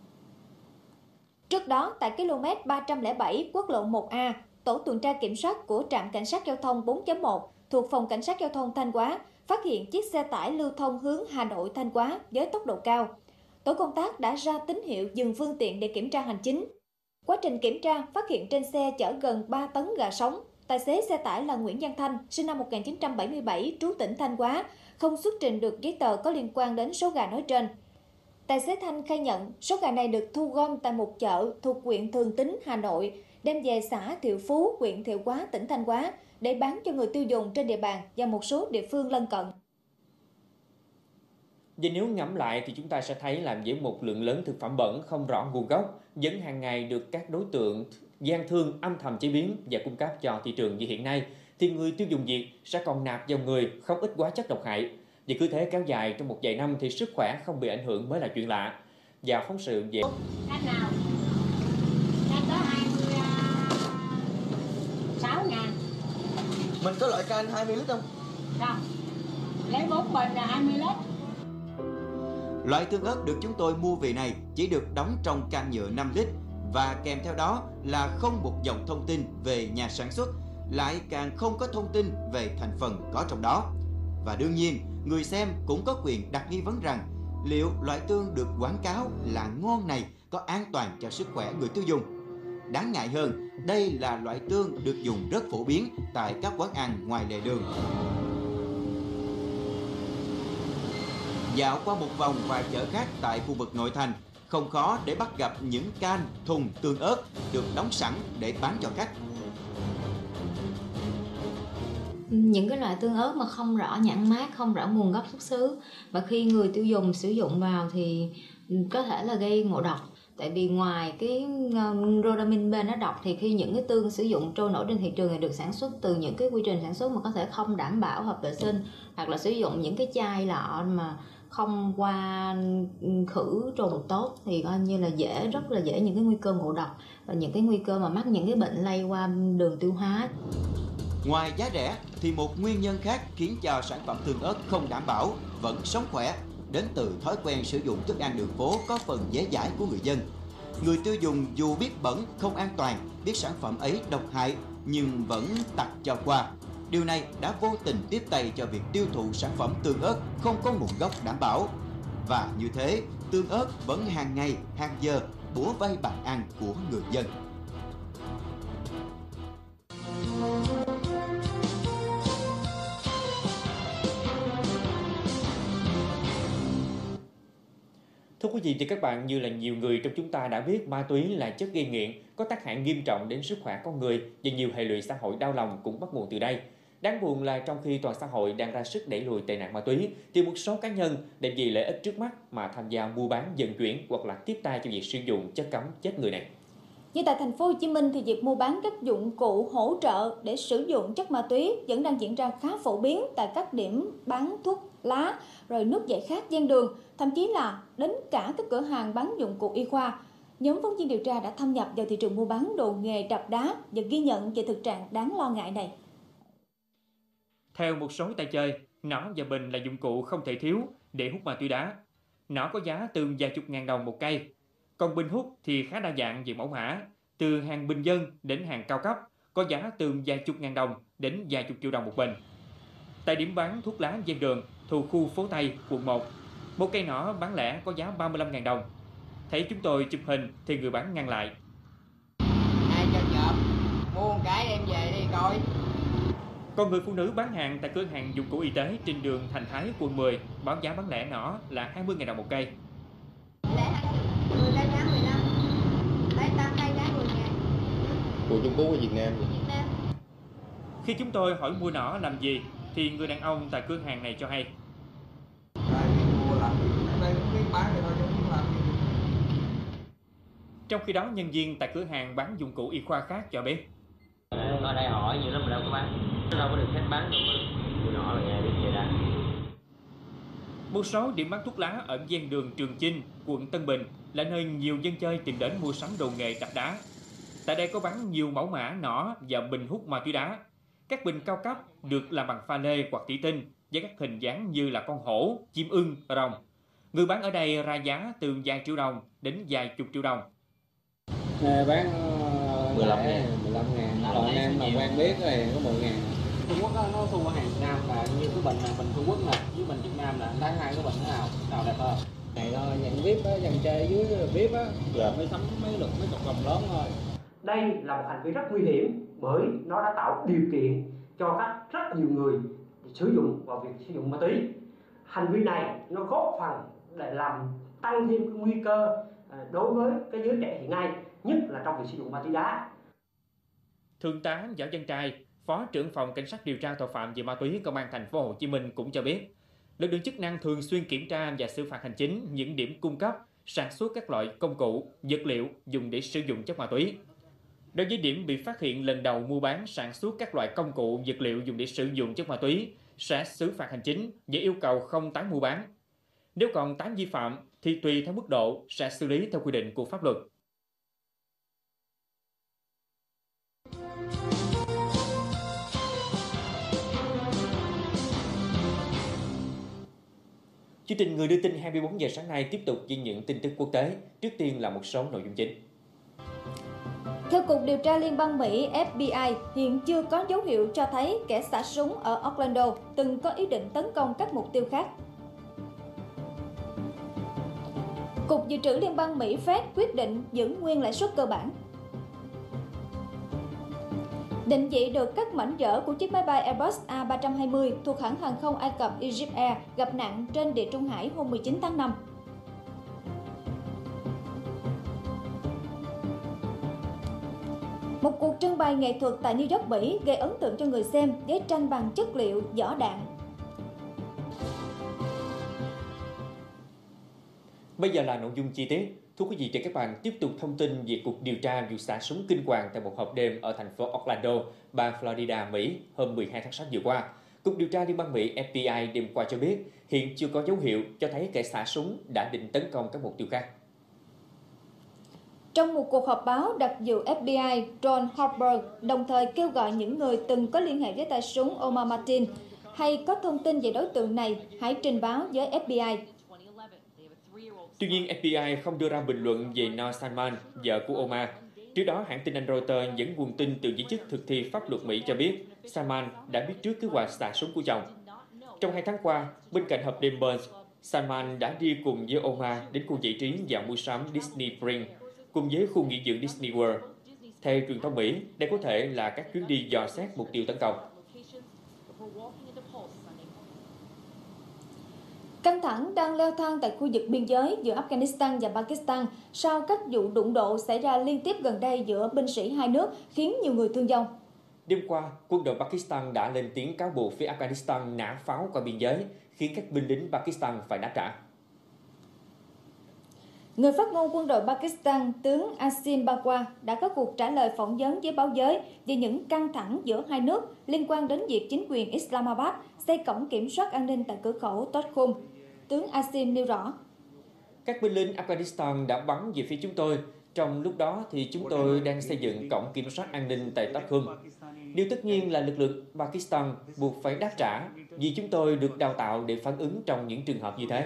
Trước đó, tại km ba trăm lẻ bảy quốc lộ một A, tổ tuần tra kiểm soát của trạm cảnh sát giao thông bốn chấm một thuộc Phòng Cảnh sát Giao thông Thanh Hóa phát hiện chiếc xe tải lưu thông hướng Hà Nội Thanh Hóa với tốc độ cao. Tổ công tác đã ra tín hiệu dừng phương tiện để kiểm tra hành chính. Quá trình kiểm tra, phát hiện trên xe chở gần ba tấn gà sống. Tài xế xe tải là Nguyễn Văn Thanh, sinh năm một nghìn chín trăm bảy mươi bảy, trú tỉnh Thanh Hóa, không xuất trình được giấy tờ có liên quan đến số gà nói trên. Tài xế Thanh khai nhận số gà này được thu gom tại một chợ thuộc huyện Thường Tín, Hà Nội, đem về xã Thiệu Phú, huyện Thiệu Hóa, tỉnh Thanh Hóa để bán cho người tiêu dùng trên địa bàn và một số địa phương lân cận. Và nếu ngẫm lại thì chúng ta sẽ thấy là với một lượng lớn thực phẩm bẩn không rõ nguồn gốc vẫn hàng ngày được các đối tượng gian thương âm thầm chế biến và cung cấp cho thị trường như hiện nay, thì người tiêu dùng Việt sẽ còn nạp vào người không ít hóa chất độc hại. Và cứ thế kéo dài trong một vài năm thì sức khỏe không bị ảnh hưởng mới là chuyện lạ. Và phóng sự về Canh nào? Canh đó hai mươi sáu ngàn. Mình có loại canh hai mươi lít không? Không. Lấy bốn bình là hai mươi lít. Loại tương ớt được chúng tôi mua về này chỉ được đóng trong can nhựa năm lít và kèm theo đó là không một dòng thông tin về nhà sản xuất, lại càng không có thông tin về thành phần có trong đó. Và đương nhiên, người xem cũng có quyền đặt nghi vấn rằng liệu loại tương được quảng cáo là ngon này có an toàn cho sức khỏe người tiêu dùng. Đáng ngại hơn, đây là loại tương được dùng rất phổ biến tại các quán ăn ngoài lề đường. Dạo qua một vòng vài chợ khác tại khu vực nội thành, không khó để bắt gặp những can, thùng tương ớt được đóng sẵn để bán cho khách. Những cái loại tương ớt mà không rõ nhãn mác, không rõ nguồn gốc xuất xứ, và khi người tiêu dùng sử dụng vào thì có thể là gây ngộ độc. Tại vì ngoài cái rhodamin bên nó độc thì khi những cái tương sử dụng trôi nổi trên thị trường này được sản xuất từ những cái quy trình sản xuất mà có thể không đảm bảo hợp vệ sinh, hoặc là sử dụng những cái chai lọ mà không qua khử trùng tốt thì coi như là dễ rất là dễ những cái nguy cơ ngộ độc và những cái nguy cơ mà mắc những cái bệnh lây qua đường tiêu hóa. Ngoài giá rẻ thì một nguyên nhân khác khiến cho sản phẩm tương ớt không đảm bảo vẫn sống khỏe đến từ thói quen sử dụng thức ăn đường phố có phần dễ dãi của người dân. Người tiêu dùng dù biết bẩn, không an toàn, biết sản phẩm ấy độc hại nhưng vẫn tặt cho qua. Điều này đã vô tình tiếp tay cho việc tiêu thụ sản phẩm tương ớt không có nguồn gốc đảm bảo. Và như thế, tương ớt vẫn hàng ngày, hàng giờ bủa vây bàn ăn của người dân. Thưa quý vị và các bạn, như là nhiều người trong chúng ta đã biết, ma túy là chất gây nghiện, có tác hại nghiêm trọng đến sức khỏe con người và nhiều hệ lụy xã hội đau lòng cũng bắt nguồn từ đây. Đáng buồn là trong khi toàn xã hội đang ra sức đẩy lùi tệ nạn ma túy, thì một số cá nhân để vì lợi ích trước mắt mà tham gia mua bán, vận chuyển hoặc là tiếp tay cho việc sử dụng chất cấm chết người này. Như tại thành phố Hồ Chí Minh thì việc mua bán các dụng cụ hỗ trợ để sử dụng chất ma túy vẫn đang diễn ra khá phổ biến tại các điểm bán thuốc lá, rồi nước giải khát ven đường, thậm chí là đến cả các cửa hàng bán dụng cụ y khoa. Nhóm phóng viên điều tra đã thâm nhập vào thị trường mua bán đồ nghề đập đá và ghi nhận về thực trạng đáng lo ngại này. Theo một số tay chơi, nỏ và bình là dụng cụ không thể thiếu để hút ma túy đá. Nỏ có giá từ vài chục ngàn đồng một cây, còn bình hút thì khá đa dạng về mẫu mã, từ hàng bình dân đến hàng cao cấp, có giá từ vài chục ngàn đồng đến vài chục triệu đồng một bình. Tại điểm bán thuốc lá ven đường thuộc khu phố Tây, quận một, một cây nỏ bán lẻ có giá ba mươi lăm ngàn đồng. Thấy chúng tôi chụp hình thì người bán ngăn lại. Ai cho chợp, mua một cái đem về đi coi. Còn người phụ nữ bán hàng tại cửa hàng dụng cụ y tế trên đường Thành Thái, quận mười, báo giá bán lẻ nỏ là hai mươi ngàn đồng một cây. Lẻ mười cây giá mười lăm, lấy tám cây giá mười ngàn. Của Trung Quốc hay Việt Nam? Việt Nam. Khi chúng tôi hỏi mua nỏ làm gì thì người đàn ông tại cửa hàng này cho hay. Trong khi đó, nhân viên tại cửa hàng bán dụng cụ y khoa khác cho biết. Ở đây hỏi nhiều lắm mà đâu có bán, đâu có được phép bán đâu mà mua nỏ là nghe biết vậy đó. Một số điểm bán thuốc lá ở ven đường Trường Chinh, quận Tân Bình là nơi nhiều dân chơi tìm đến mua sắm đồ nghề đập đá. Tại đây có bán nhiều mẫu mã nỏ và bình hút ma túy đá. Các bình cao cấp được làm bằng pha lê hoặc thủy tinh với các hình dáng như là con hổ, chim ưng, rồng. Người bán ở đây ra giá từ vài triệu đồng đến vài chục triệu đồng. Nghề bán mười lăm ngàn, mười lăm ngàn, còn em mà quen biết thì có mười ngàn. Trung Quốc đó, nó thua hàng Việt Nam là như cái bình này, bình Trung Quốc nè, với bình Việt Nam là anh thấy hai cái bình thế nào, nào đẹp hơn. Này thôi, dàn vê i pê á, dàn chơi dưới vê i pê á, dạ. Mới sắm mấy lượng mấy cộng đồng lớn thôi. Đây là một hành vi rất nguy hiểm bởi nó đã tạo điều kiện cho các rất nhiều người sử dụng vào việc sử dụng ma túy. Hành vi này nó góp phần để làm tăng thêm cái nguy cơ đối với cái giới trẻ hiện nay, nhất là trong việc sử dụng ma túy đá. Thượng tá Võ Văn Trai, Phó trưởng phòng Cảnh sát điều tra tội phạm về ma túy Công an Thành phố Hồ Chí Minh cũng cho biết, lực lượng chức năng thường xuyên kiểm tra và xử phạt hành chính những điểm cung cấp, sản xuất các loại công cụ, vật liệu dùng để sử dụng chất ma túy. Đối với điểm bị phát hiện lần đầu mua bán, sản xuất các loại công cụ, vật liệu dùng để sử dụng chất ma túy, sẽ xử phạt hành chính và yêu cầu không tái mua bán. Nếu còn tái vi phạm thì tùy theo mức độ sẽ xử lý theo quy định của pháp luật. Chương trình Người đưa tin hai mươi bốn giờ sáng nay tiếp tục với những tin tức quốc tế. Trước tiên là một số nội dung chính. Theo Cục Điều tra Liên bang Mỹ F B I, hiện chưa có dấu hiệu cho thấy kẻ xả súng ở Orlando từng có ý định tấn công các mục tiêu khác. Cục Dự trữ Liên bang Mỹ Fed quyết định giữ nguyên lãi suất cơ bản. Định vị được các mảnh vỡ của chiếc máy bay Airbus A ba trăm hai mươi thuộc hãng hàng không Ai Cập Egypt Air gặp nạn trên Địa Trung Hải hôm mười chín tháng năm. Một cuộc trưng bày nghệ thuật tại New York, Mỹ gây ấn tượng cho người xem với tranh bằng chất liệu vỏ đạn. Bây giờ là nội dung chi tiết. Thưa quý vị và các bạn, tiếp tục thông tin về cuộc điều tra vụ xả súng kinh hoàng tại một hộp đêm ở thành phố Orlando, bang Florida, Mỹ hôm mười hai tháng sáu vừa qua. Cục điều tra Liên bang Mỹ F B I đêm qua cho biết hiện chưa có dấu hiệu cho thấy kẻ xả súng đã định tấn công các mục tiêu khác. Trong một cuộc họp báo, đặc vụ F B I John Harper đồng thời kêu gọi những người từng có liên hệ với tay súng Omar Martin hay có thông tin về đối tượng này hãy trình báo với F B I. Tuy nhiên, F B I không đưa ra bình luận về Noor Salman, vợ của Omar. Trước đó, hãng tin Anh Reuters dẫn nguồn tin từ giới chức thực thi pháp luật Mỹ cho biết Salman đã biết trước kế hoạch xả súng của chồng. Trong hai tháng qua, bên cạnh hộp đêm Burns, Salman đã đi cùng với Omar đến khu giải trí và mua sắm Disney Springs cùng với khu nghỉ dưỡng Disney World. Theo truyền thông Mỹ, đây có thể là các chuyến đi dò xét mục tiêu tấn công. Căng thẳng đang leo thang tại khu vực biên giới giữa Afghanistan và Pakistan sau các vụ đụng độ xảy ra liên tiếp gần đây giữa binh sĩ hai nước khiến nhiều người thương vong. Đêm qua, quân đội Pakistan đã lên tiếng cáo buộc phía Afghanistan nã pháo qua biên giới, khiến các binh lính Pakistan phải đáp trả. Người phát ngôn quân đội Pakistan, tướng Asim Bawah đã có cuộc trả lời phỏng vấn với báo giới về những căng thẳng giữa hai nước liên quan đến việc chính quyền Islamabad xây cổng kiểm soát an ninh tại cửa khẩu Tokhum. Tướng Asim nêu rõ: Các binh lính Afghanistan đã bắn về phía chúng tôi. Trong lúc đó thì chúng tôi đang xây dựng cổng kiểm soát an ninh tại Tokhum. Điều tất nhiên là lực lượng Pakistan buộc phải đáp trả vì chúng tôi được đào tạo để phản ứng trong những trường hợp như thế.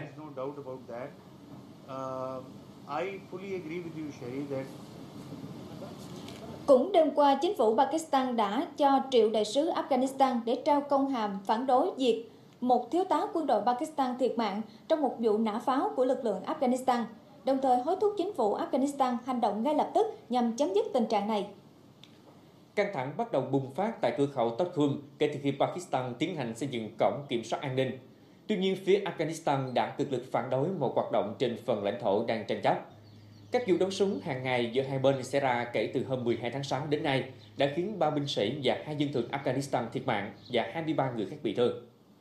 Cũng đêm qua, chính phủ Pakistan đã cho triệu đại sứ Afghanistan để trao công hàm phản đối việc một thiếu tá quân đội Pakistan thiệt mạng trong một vụ nã pháo của lực lượng Afghanistan, đồng thời hối thúc chính phủ Afghanistan hành động ngay lập tức nhằm chấm dứt tình trạng này. Căng thẳng bắt đầu bùng phát tại cửa khẩu Tokhum kể từ khi Pakistan tiến hành xây dựng cổng kiểm soát an ninh. Tuy nhiên, phía Afghanistan đã cực lực phản đối một hoạt động trên phần lãnh thổ đang tranh chấp. Các vụ đấu súng hàng ngày giữa hai bên xảy ra kể từ hôm mười hai tháng sáu đến nay đã khiến ba binh sĩ và hai dân thường Afghanistan thiệt mạng và hai mươi ba người khác bị thương.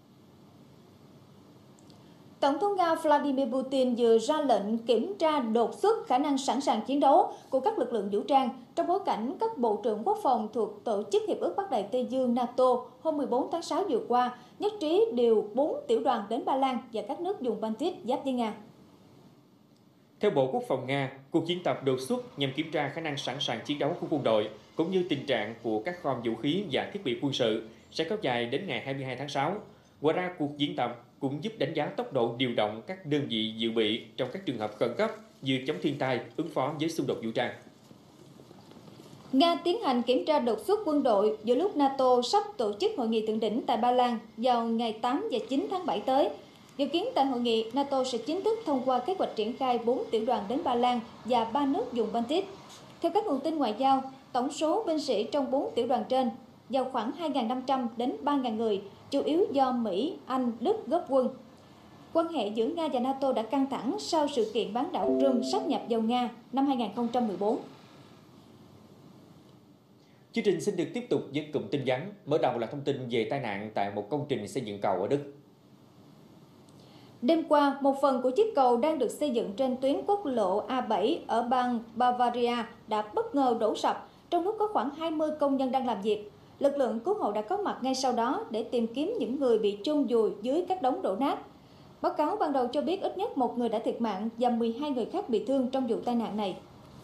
Tổng thống Nga Vladimir Putin vừa ra lệnh kiểm tra đột xuất khả năng sẵn sàng chiến đấu của các lực lượng vũ trang trong bối cảnh các bộ trưởng quốc phòng thuộc Tổ chức Hiệp ước Bắc Đại Tây Dương NATO hôm mười bốn tháng sáu vừa qua nhất trí điều bốn tiểu đoàn đến Ba Lan và các nước vùng Baltic giáp với Nga. Theo Bộ Quốc phòng Nga, cuộc diễn tập đột xuất nhằm kiểm tra khả năng sẵn sàng chiến đấu của quân đội cũng như tình trạng của các kho vũ khí và thiết bị quân sự sẽ kéo dài đến ngày hai mươi hai tháng sáu. Ngoài ra, cuộc diễn tập cũng giúp đánh giá tốc độ điều động các đơn vị dự bị trong các trường hợp khẩn cấp như chống thiên tai, ứng phó với xung đột vũ trang. Nga tiến hành kiểm tra đột xuất quân đội giữa lúc NATO sắp tổ chức hội nghị thượng đỉnh tại Ba Lan vào ngày tám và chín tháng bảy tới. Dự kiến tại hội nghị, NATO sẽ chính thức thông qua kế hoạch triển khai bốn tiểu đoàn đến Ba Lan và ba nước vùng Baltic. Theo các nguồn tin ngoại giao, tổng số binh sĩ trong bốn tiểu đoàn trên vào khoảng hai nghìn năm trăm đến ba nghìn người, chủ yếu do Mỹ, Anh, Đức góp quân. quan hệ giữa Nga và NATO đã căng thẳng sau sự kiện bán đảo Crimea sáp nhập vào Nga năm hai nghìn không trăm mười bốn. Chương trình xin được tiếp tục với cụm tin vắn. Mở đầu là thông tin về tai nạn tại một công trình xây dựng cầu ở Đức. Đêm qua, một phần của chiếc cầu đang được xây dựng trên tuyến quốc lộ A bảy ở bang Bavaria đã bất ngờ đổ sập trong lúc có khoảng hai mươi công nhân đang làm việc. Lực lượng cứu hộ đã có mặt ngay sau đó để tìm kiếm những người bị chôn vùi dưới các đống đổ nát. Báo cáo ban đầu cho biết ít nhất một người đã thiệt mạng và mười hai người khác bị thương trong vụ tai nạn này.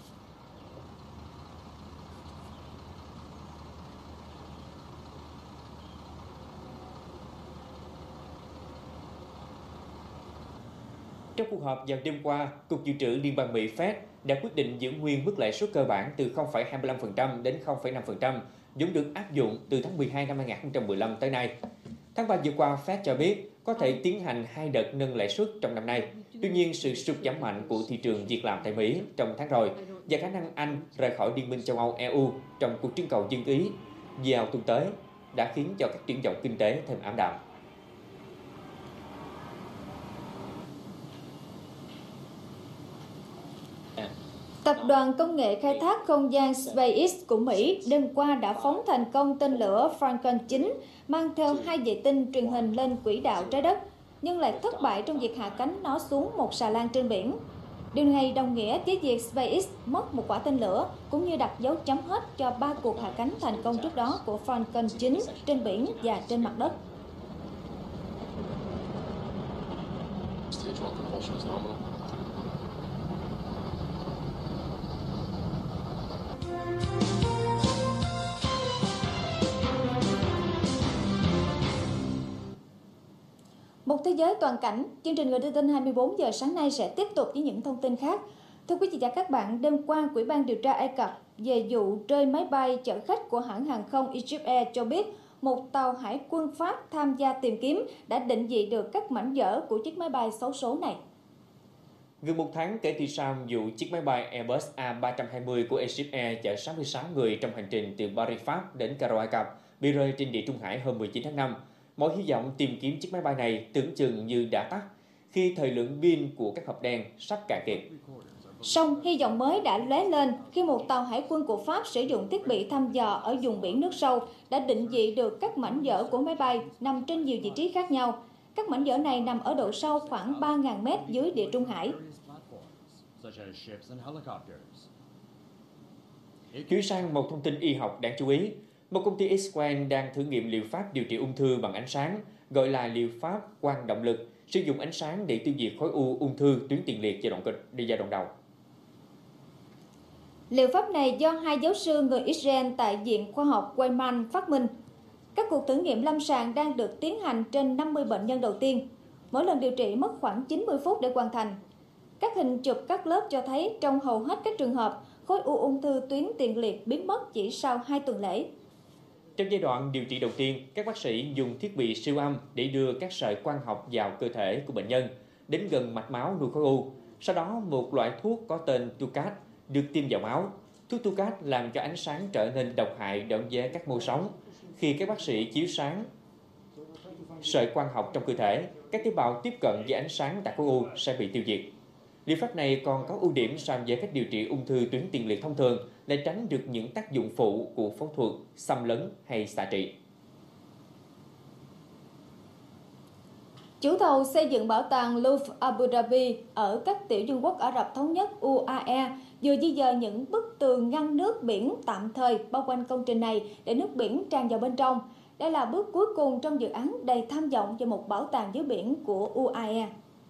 Trong cuộc họp vào đêm qua, Cục Dự trữ Liên bang Mỹ Fed đã quyết định giữ nguyên mức lãi suất cơ bản từ không phẩy hai mươi lăm phần trăm đến không phẩy năm phần trăm, vốn được áp dụng từ tháng mười hai năm hai nghìn không trăm mười lăm tới nay. Tháng ba vừa qua, Fed cho biết có thể tiến hành hai đợt nâng lãi suất trong năm nay. Tuy nhiên, sự sụt giảm mạnh của thị trường việc làm tại Mỹ trong tháng rồi và khả năng Anh rời khỏi Liên minh châu Âu E U trong cuộc trưng cầu dân Ý vào tuần tới đã khiến cho các triển vọng kinh tế thêm ảm đạm. Tập đoàn công nghệ khai thác không gian SpaceX của Mỹ đêm qua đã phóng thành công tên lửa Falcon chín mang theo hai vệ tinh truyền hình lên quỹ đạo trái đất, nhưng lại thất bại trong việc hạ cánh nó xuống một xà lan trên biển. Điều này đồng nghĩa với việc SpaceX mất một quả tên lửa, cũng như đặt dấu chấm hết cho ba cuộc hạ cánh thành công trước đó của Falcon chín trên biển và trên mặt đất. Một thế giới toàn cảnh, chương trình Người đưa tin hai mươi bốn giờ sáng nay sẽ tiếp tục với những thông tin khác. Thưa quý vị và các bạn, đêm qua, Ủy ban điều tra Ai Cập về vụ rơi máy bay chở khách của hãng hàng không Egyptair cho biết một tàu hải quân Pháp tham gia tìm kiếm đã định vị được các mảnh vỡ của chiếc máy bay xấu số này. Gần một tháng kể từ sau vụ chiếc máy bay Airbus A ba trăm hai mươi của Egyptair chở sáu mươi sáu người trong hành trình từ Paris, Pháp đến Cairo, Ai Cập bị rơi trên Địa Trung Hải hôm mười chín tháng năm, mọi hy vọng tìm kiếm chiếc máy bay này tưởng chừng như đã tắt khi thời lượng pin của các hộp đen sắp cạn kiệt. Song hy vọng mới đã lóe lên khi một tàu hải quân của Pháp sử dụng thiết bị thăm dò ở vùng biển nước sâu đã định vị được các mảnh vỡ của máy bay nằm trên nhiều vị trí khác nhau. Các mảnh vỡ này nằm ở độ sâu khoảng ba nghìn mét dưới Địa Trung Hải. Chuyển sang một thông tin y học đáng chú ý. Một công ty X-quang đang thử nghiệm liệu pháp điều trị ung thư bằng ánh sáng, gọi là liệu pháp quang động lực, sử dụng ánh sáng để tiêu diệt khối u ung thư tuyến tiền liệt giai đoạn kịch đi giai đoạn đầu. Liệu pháp này do hai giáo sư người Israel tại Viện Khoa học Weizmann phát minh. Các cuộc thử nghiệm lâm sàng đang được tiến hành trên năm mươi bệnh nhân đầu tiên. Mỗi lần điều trị mất khoảng chín mươi phút để hoàn thành. Các hình chụp các lớp cho thấy trong hầu hết các trường hợp, khối u ung thư tuyến tiền liệt biến mất chỉ sau hai tuần lễ. Trong giai đoạn điều trị đầu tiên, các bác sĩ dùng thiết bị siêu âm để đưa các sợi quang học vào cơ thể của bệnh nhân, đến gần mạch máu nuôi khối u. Sau đó, một loại thuốc có tên Tucat được tiêm vào máu. Thuốc Tucat làm cho ánh sáng trở nên độc hại đối với các mô sống. Khi các bác sĩ chiếu sáng sợi quang học trong cơ thể, các tế bào tiếp cận với ánh sáng tại khối u sẽ bị tiêu diệt. Liệu pháp này còn có ưu điểm so với cách điều trị ung thư tuyến tiền liệt thông thường, để tránh được những tác dụng phụ của phẫu thuật, xâm lấn hay xạ trị. Chủ thầu xây dựng bảo tàng Louvre Abu Dhabi ở các tiểu vương quốc Ả Rập Thống Nhất U A E vừa di dời những bức tường ngăn nước biển tạm thời bao quanh công trình này để nước biển tràn vào bên trong. Đây là bước cuối cùng trong dự án đầy tham vọng về một bảo tàng dưới biển của U A E.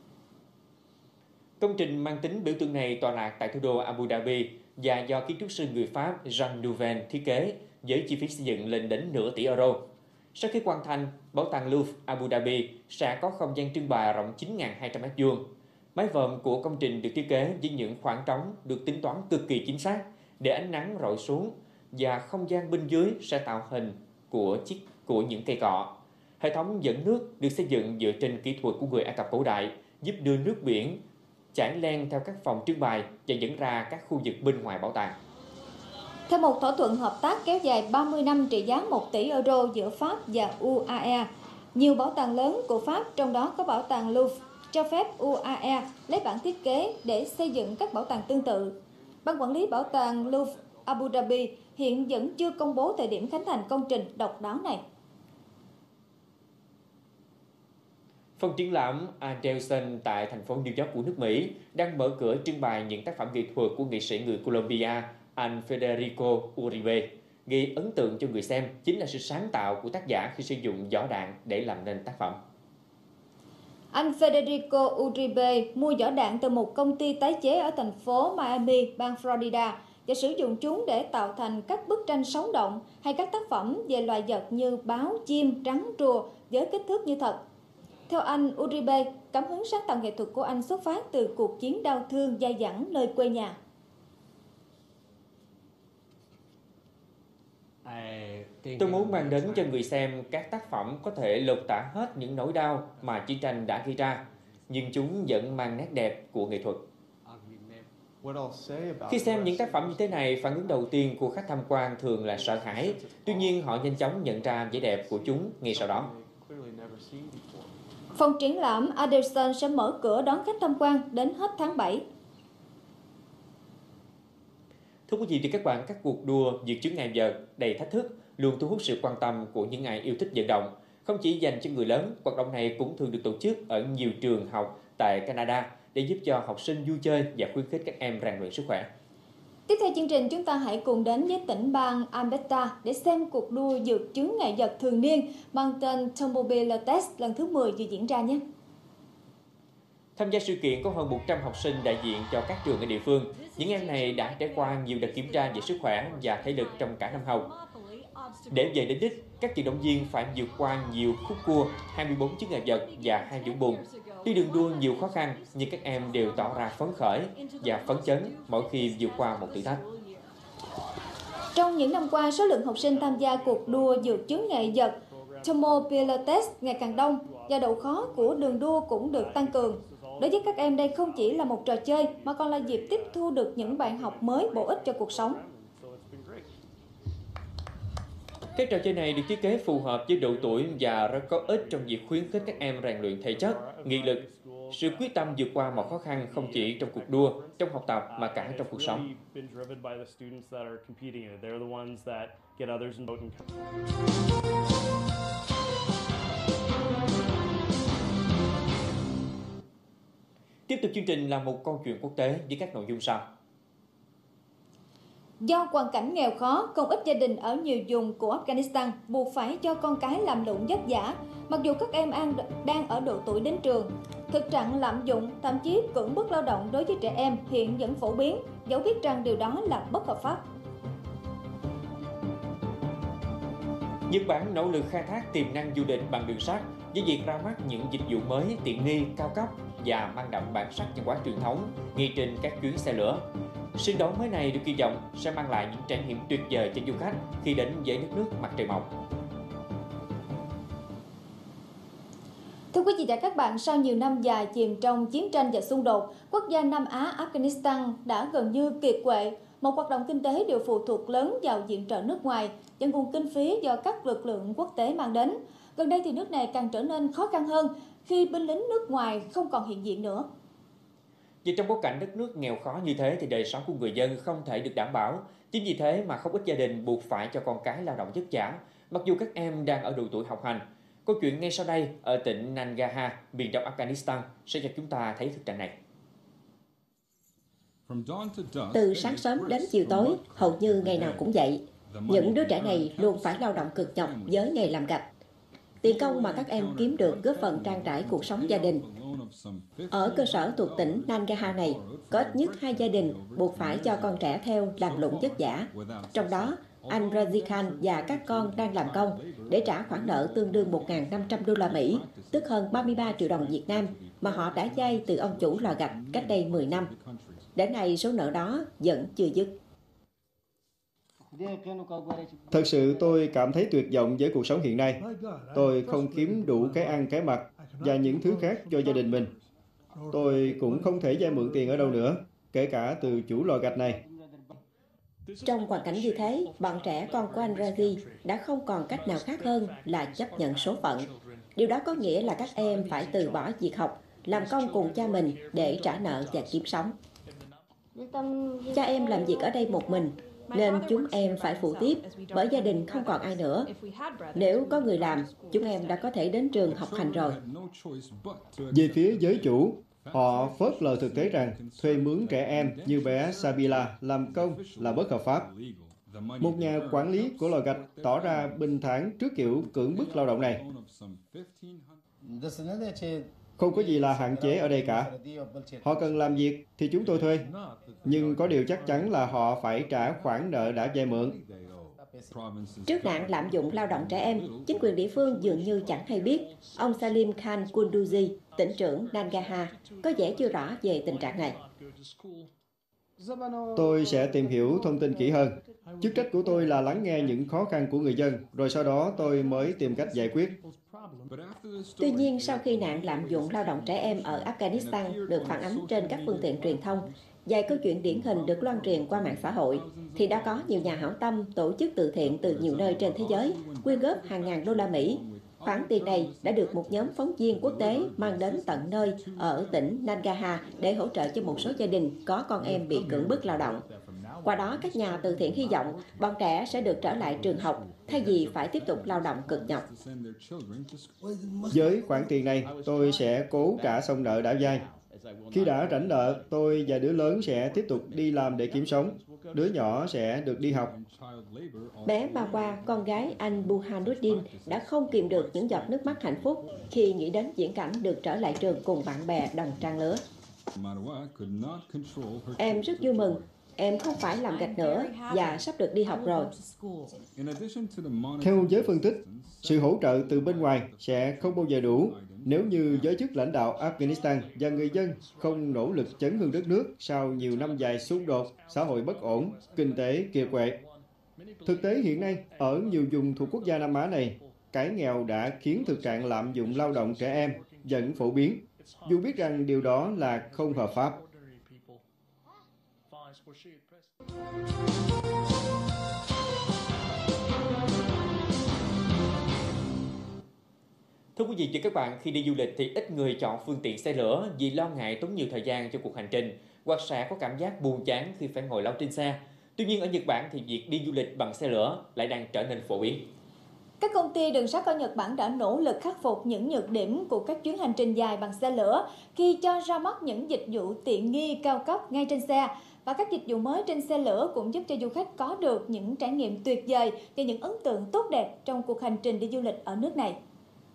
Công trình mang tính biểu tượng này tọa lạc tại thủ đô Abu Dhabi và do kiến trúc sư người Pháp Jean Nouvel thiết kế với chi phí xây dựng lên đến nửa tỷ euro. Sau khi hoàn thành, bảo tàng Louvre Abu Dhabi sẽ có không gian trưng bày rộng chín nghìn hai trăm mét vuông. Mái vòm của công trình được thiết kế với những khoảng trống được tính toán cực kỳ chính xác để ánh nắng rọi xuống, và không gian bên dưới sẽ tạo hình của chiếc của những cây cọ. Hệ thống dẫn nước được xây dựng dựa trên kỹ thuật của người Ai Cập cổ đại, giúp đưa nước biển chảy len theo các phòng trưng bày và dẫn ra các khu vực bên ngoài bảo tàng. Theo một thỏa thuận hợp tác kéo dài ba mươi năm trị giá một tỷ euro giữa Pháp và U A E, nhiều bảo tàng lớn của Pháp, trong đó có bảo tàng Louvre, cho phép u a e lấy bản thiết kế để xây dựng các bảo tàng tương tự. Ban quản lý bảo tàng Louvre Abu Dhabi hiện vẫn chưa công bố thời điểm khánh thành công trình độc đáo này. Phòng triển lãm Adelson tại thành phố New York của nước Mỹ đang mở cửa trưng bày những tác phẩm nghệ thuật của nghệ sĩ người Colombia anh Federico Uribe. Gây ấn tượng cho người xem chính là sự sáng tạo của tác giả khi sử dụng giỏ đạn để làm nên tác phẩm. Anh Federico Uribe mua giỏ đạn từ một công ty tái chế ở thành phố Miami, bang Florida và sử dụng chúng để tạo thành các bức tranh sống động hay các tác phẩm về loài vật như báo, chim, rắn, rùa với kích thước như thật. Theo anh Uribe, cảm hứng sáng tạo nghệ thuật của anh xuất phát từ cuộc chiến đau thương dai dẳng nơi quê nhà. Tôi muốn mang đến cho người xem các tác phẩm có thể lột tả hết những nỗi đau mà chiến tranh đã gây ra, nhưng chúng vẫn mang nét đẹp của nghệ thuật. Khi xem những tác phẩm như thế này, phản ứng đầu tiên của khách tham quan thường là sợ hãi. Tuy nhiên, họ nhanh chóng nhận ra vẻ đẹp của chúng ngay sau đó. Phòng triển lãm Adelson sẽ mở cửa đón khách tham quan đến hết tháng bảy. Thưa quý vị và các bạn, các cuộc đua vượt chướng ngại vật đầy thách thức luôn thu hút sự quan tâm của những ai yêu thích vận động. Không chỉ dành cho người lớn, hoạt động này cũng thường được tổ chức ở nhiều trường học tại Canada để giúp cho học sinh vui chơi và khuyến khích các em rèn luyện sức khỏe. Tiếp theo chương trình, chúng ta hãy cùng đến với tỉnh bang Alberta để xem cuộc đua vượt chướng ngại vật thường niên Mountain Automobile Test lần thứ mười vừa diễn ra nhé. Tham gia sự kiện có hơn một trăm học sinh đại diện cho các trường ở địa phương. Những em này đã trải qua nhiều đợt kiểm tra về sức khỏe và thể lực trong cả năm học. Để về đến đích, các vận động viên phải vượt qua nhiều khúc cua, hai mươi bốn chướng ngại vật và hai vũng bùn. Tuy đường đua nhiều khó khăn, nhưng các em đều tỏ ra phấn khởi và phấn chấn mỗi khi vượt qua một thử thách. Trong những năm qua, số lượng học sinh tham gia cuộc đua vượt chướng ngại vật Automobile Test ngày càng đông và độ khó của đường đua cũng được tăng cường. Đối với các em, đây không chỉ là một trò chơi mà còn là dịp tiếp thu được những bài học mới bổ ích cho cuộc sống. Các trò chơi này được thiết kế phù hợp với độ tuổi và rất có ích trong việc khuyến khích các em rèn luyện thể chất, nghị lực, sự quyết tâm vượt qua mọi khó khăn không chỉ trong cuộc đua, trong học tập mà cả trong cuộc sống. Tiếp tục chương trình là một câu chuyện quốc tế với các nội dung sau. Do hoàn cảnh nghèo khó, không ít gia đình ở nhiều vùng của Afghanistan buộc phải cho con cái làm lụng vất vả, mặc dù các em đang ở độ tuổi đến trường. Thực trạng lạm dụng, thậm chí cưỡng bức lao động đối với trẻ em hiện vẫn phổ biến, dẫu biết rằng điều đó là bất hợp pháp. Nhật Bản nỗ lực khai thác tiềm năng du lịch bằng đường sắt với việc ra mắt những dịch vụ mới, tiện nghi, cao cấp và mang đậm bản sắc văn hóa truyền thống ngay trên các chuyến xe lửa. Sự đổi mới này được kỳ vọng sẽ mang lại những trải nghiệm tuyệt vời cho du khách khi đến với đất nước mặt trời mọc. Thưa quý vị và các bạn, sau nhiều năm dài chìm trong chiến tranh và xung đột, quốc gia Nam Á Afghanistan đã gần như kiệt quệ. Một hoạt động kinh tế đều phụ thuộc lớn vào viện trợ nước ngoài và nguồn kinh phí do các lực lượng quốc tế mang đến. Gần đây thì nước này càng trở nên khó khăn hơn khi binh lính nước ngoài không còn hiện diện nữa. Vì trong bối cảnh đất nước nghèo khó như thế thì đời sống của người dân không thể được đảm bảo. Chính vì thế mà không ít gia đình buộc phải cho con cái lao động vất vả, mặc dù các em đang ở độ tuổi học hành. Câu chuyện ngay sau đây ở tỉnh Nangarhar, miền đông Afghanistan sẽ cho chúng ta thấy thực trạng này. Từ sáng sớm đến chiều tối, hầu như ngày nào cũng vậy. Những đứa trẻ này luôn phải lao động cực nhọc với nghề làm gạch. Tiền công mà các em kiếm được góp phần trang trải cuộc sống gia đình. Ở cơ sở thuộc tỉnh Nangarhar này, có ít nhất hai gia đình buộc phải cho con trẻ theo làm lụng vất vả. Trong đó, anh Razi Khan và các con đang làm công để trả khoản nợ tương đương một nghìn năm trăm đô la Mỹ, tức hơn ba mươi ba triệu đồng Việt Nam mà họ đã vay từ ông chủ lò gạch cách đây mười năm. Đến nay số nợ đó vẫn chưa dứt. Thật sự tôi cảm thấy tuyệt vọng với cuộc sống hiện nay. Tôi không kiếm đủ cái ăn cái mặc và những thứ khác cho gia đình mình. Tôi cũng không thể vay mượn tiền ở đâu nữa, kể cả từ chủ lò gạch này. Trong hoàn cảnh như thế, bọn trẻ con của anh Razi đã không còn cách nào khác hơn là chấp nhận số phận. Điều đó có nghĩa là các em phải từ bỏ việc học làm công cùng cha mình để trả nợ và kiếm sống. Cha em làm việc ở đây một mình, nên chúng em phải phụ tiếp bởi gia đình không còn ai nữa. Nếu có người làm, chúng em đã có thể đến trường học hành rồi. Về phía giới chủ, họ phớt lờ thực tế rằng thuê mướn trẻ em như bé Sabila làm công là bất hợp pháp. Một nhà quản lý của lò gạch tỏ ra bình thản trước kiểu cưỡng bức lao động này. Không có gì là hạn chế ở đây cả. Họ cần làm việc thì chúng tôi thuê. Nhưng có điều chắc chắn là họ phải trả khoản nợ đã vay mượn. Trước nạn lạm dụng lao động trẻ em, chính quyền địa phương dường như chẳng hay biết. Ông Salim Khan Kunduzi, tỉnh trưởng Nangarhar, có vẻ chưa rõ về tình trạng này. Tôi sẽ tìm hiểu thông tin kỹ hơn. Chức trách của tôi là lắng nghe những khó khăn của người dân, rồi sau đó tôi mới tìm cách giải quyết. Tuy nhiên, sau khi nạn lạm dụng lao động trẻ em ở Afghanistan được phản ánh trên các phương tiện truyền thông, vài câu chuyện điển hình được loan truyền qua mạng xã hội, thì đã có nhiều nhà hảo tâm, tổ chức từ thiện từ nhiều nơi trên thế giới quyên góp hàng ngàn đô la Mỹ. Khoản tiền này đã được một nhóm phóng viên quốc tế mang đến tận nơi ở tỉnh Nangarhar để hỗ trợ cho một số gia đình có con em bị cưỡng bức lao động. Qua đó, các nhà từ thiện hy vọng bọn trẻ sẽ được trở lại trường học thay vì phải tiếp tục lao động cực nhọc. Với khoản tiền này, tôi sẽ cố trả xong nợ đã vay. Khi đã rảnh nợ, tôi và đứa lớn sẽ tiếp tục đi làm để kiếm sống. Đứa nhỏ sẽ được đi học. Bé Marwa, con gái anh Buhanuddin, đã không kìm được những giọt nước mắt hạnh phúc khi nghĩ đến viễn cảnh được trở lại trường cùng bạn bè đồng trang lứa. Em rất vui mừng. Em không phải làm gạch nữa và sắp được đi học rồi. Theo giới phân tích, sự hỗ trợ từ bên ngoài sẽ không bao giờ đủ nếu như giới chức lãnh đạo Afghanistan và người dân không nỗ lực chấn hưng đất nước sau nhiều năm dài xung đột, xã hội bất ổn, kinh tế kiệt quệ. Thực tế hiện nay, ở nhiều vùng thuộc quốc gia Nam Á này, cái nghèo đã khiến thực trạng lạm dụng lao động trẻ em vẫn phổ biến, dù biết rằng điều đó là không hợp pháp. Thưa quý vị và các bạn, khi đi du lịch thì ít người chọn phương tiện xe lửa vì lo ngại tốn nhiều thời gian cho cuộc hành trình hoặc sẽ có cảm giác buồn chán khi phải ngồi lâu trên xe. Tuy nhiên ở Nhật Bản thì việc đi du lịch bằng xe lửa lại đang trở nên phổ biến. Các công ty đường sắt ở Nhật Bản đã nỗ lực khắc phục những nhược điểm của các chuyến hành trình dài bằng xe lửa khi cho ra mắt những dịch vụ tiện nghi cao cấp ngay trên xe. Và các dịch vụ mới trên xe lửa cũng giúp cho du khách có được những trải nghiệm tuyệt vời và những ấn tượng tốt đẹp trong cuộc hành trình đi du lịch ở nước này.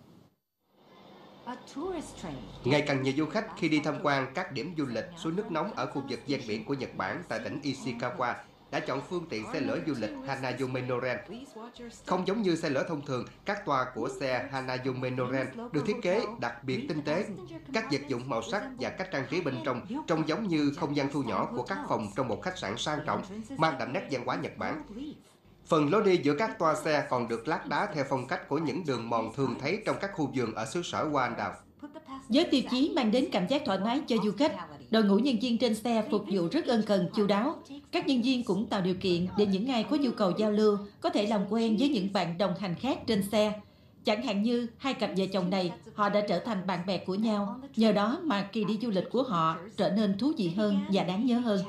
Ngày càng nhiều du khách khi đi tham quan các điểm du lịch suối nước nóng ở khu vực ven biển của Nhật Bản tại tỉnh Ishikawa đã chọn phương tiện xe lửa du lịch Hanayome Noren. Không giống như xe lửa thông thường, các toa của xe Hanayome Noren được thiết kế đặc biệt tinh tế. Các vật dụng màu sắc và cách trang trí bên trong trông giống như không gian thu nhỏ của các phòng trong một khách sạn sang trọng, mang đậm nét văn hóa Nhật Bản. Phần lối đi giữa các toa xe còn được lát đá theo phong cách của những đường mòn thường thấy trong các khu vườn ở xứ sở Wanda. Với tiêu chí mang đến cảm giác thoải mái cho du khách, đội ngũ nhân viên trên xe phục vụ rất ân cần, chu đáo. Các nhân viên cũng tạo điều kiện để những ai có nhu cầu giao lưu có thể làm quen với những bạn đồng hành khác trên xe. Chẳng hạn như hai cặp vợ chồng này, họ đã trở thành bạn bè của nhau. Nhờ đó mà kỳ đi du lịch của họ trở nên thú vị hơn và đáng nhớ hơn.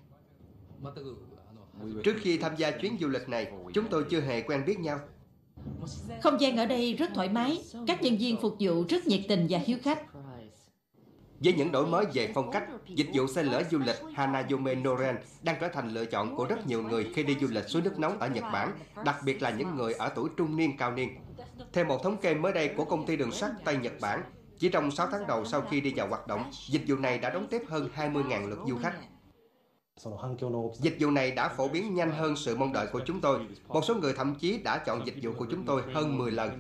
Trước khi tham gia chuyến du lịch này, chúng tôi chưa hề quen biết nhau. Không gian ở đây rất thoải mái, các nhân viên phục vụ rất nhiệt tình và hiếu khách. Với những đổi mới về phong cách, dịch vụ xe lửa du lịch Hanayome Noren đang trở thành lựa chọn của rất nhiều người khi đi du lịch suối nước nóng ở Nhật Bản, đặc biệt là những người ở tuổi trung niên cao niên. Theo một thống kê mới đây của công ty đường sắt Tây Nhật Bản, chỉ trong sáu tháng đầu sau khi đi vào hoạt động, dịch vụ này đã đón tiếp hơn hai mươi nghìn lượt du khách. Dịch vụ này đã phổ biến nhanh hơn sự mong đợi của chúng tôi. Một số người thậm chí đã chọn dịch vụ của chúng tôi hơn mười lần.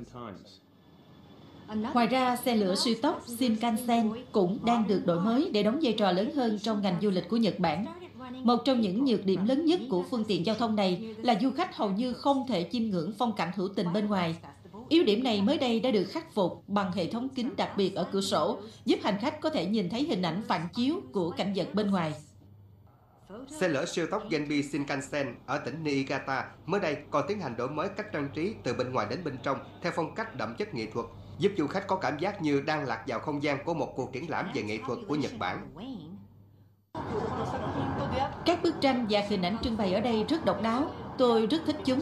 Ngoài ra, xe lửa siêu tốc Shinkansen cũng đang được đổi mới để đóng vai trò lớn hơn trong ngành du lịch của Nhật Bản. Một trong những nhược điểm lớn nhất của phương tiện giao thông này là du khách hầu như không thể chiêm ngưỡng phong cảnh hữu tình bên ngoài. Yếu điểm này mới đây đã được khắc phục bằng hệ thống kính đặc biệt ở cửa sổ, giúp hành khách có thể nhìn thấy hình ảnh phản chiếu của cảnh vật bên ngoài. Xe lửa siêu tốc Genbi Shinkansen ở tỉnh Niigata mới đây còn tiến hành đổi mới cách trang trí từ bên ngoài đến bên trong theo phong cách đậm chất nghệ thuật. giúp du khách có cảm giác như đang lạc vào không gian của một cuộc triển lãm về nghệ thuật của Nhật Bản. Các bức tranh và hình ảnh trưng bày ở đây rất độc đáo, tôi rất thích chúng.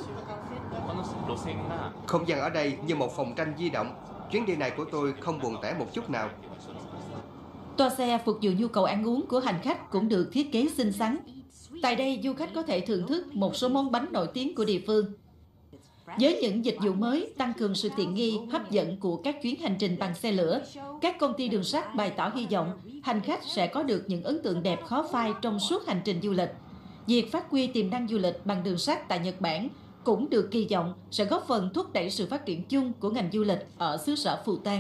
Không gian ở đây như một phòng tranh di động. Chuyến đi này của tôi không buồn tẻ một chút nào. Toa xe phục vụ nhu cầu ăn uống của hành khách cũng được thiết kế xinh xắn. Tại đây, du khách có thể thưởng thức một số món bánh nổi tiếng của địa phương. Với những dịch vụ mới tăng cường sự tiện nghi, hấp dẫn của các chuyến hành trình bằng xe lửa, các công ty đường sắt bày tỏ hy vọng hành khách sẽ có được những ấn tượng đẹp khó phai trong suốt hành trình du lịch. Việc phát huy tiềm năng du lịch bằng đường sắt tại Nhật Bản cũng được kỳ vọng sẽ góp phần thúc đẩy sự phát triển chung của ngành du lịch ở xứ sở Phù Tang.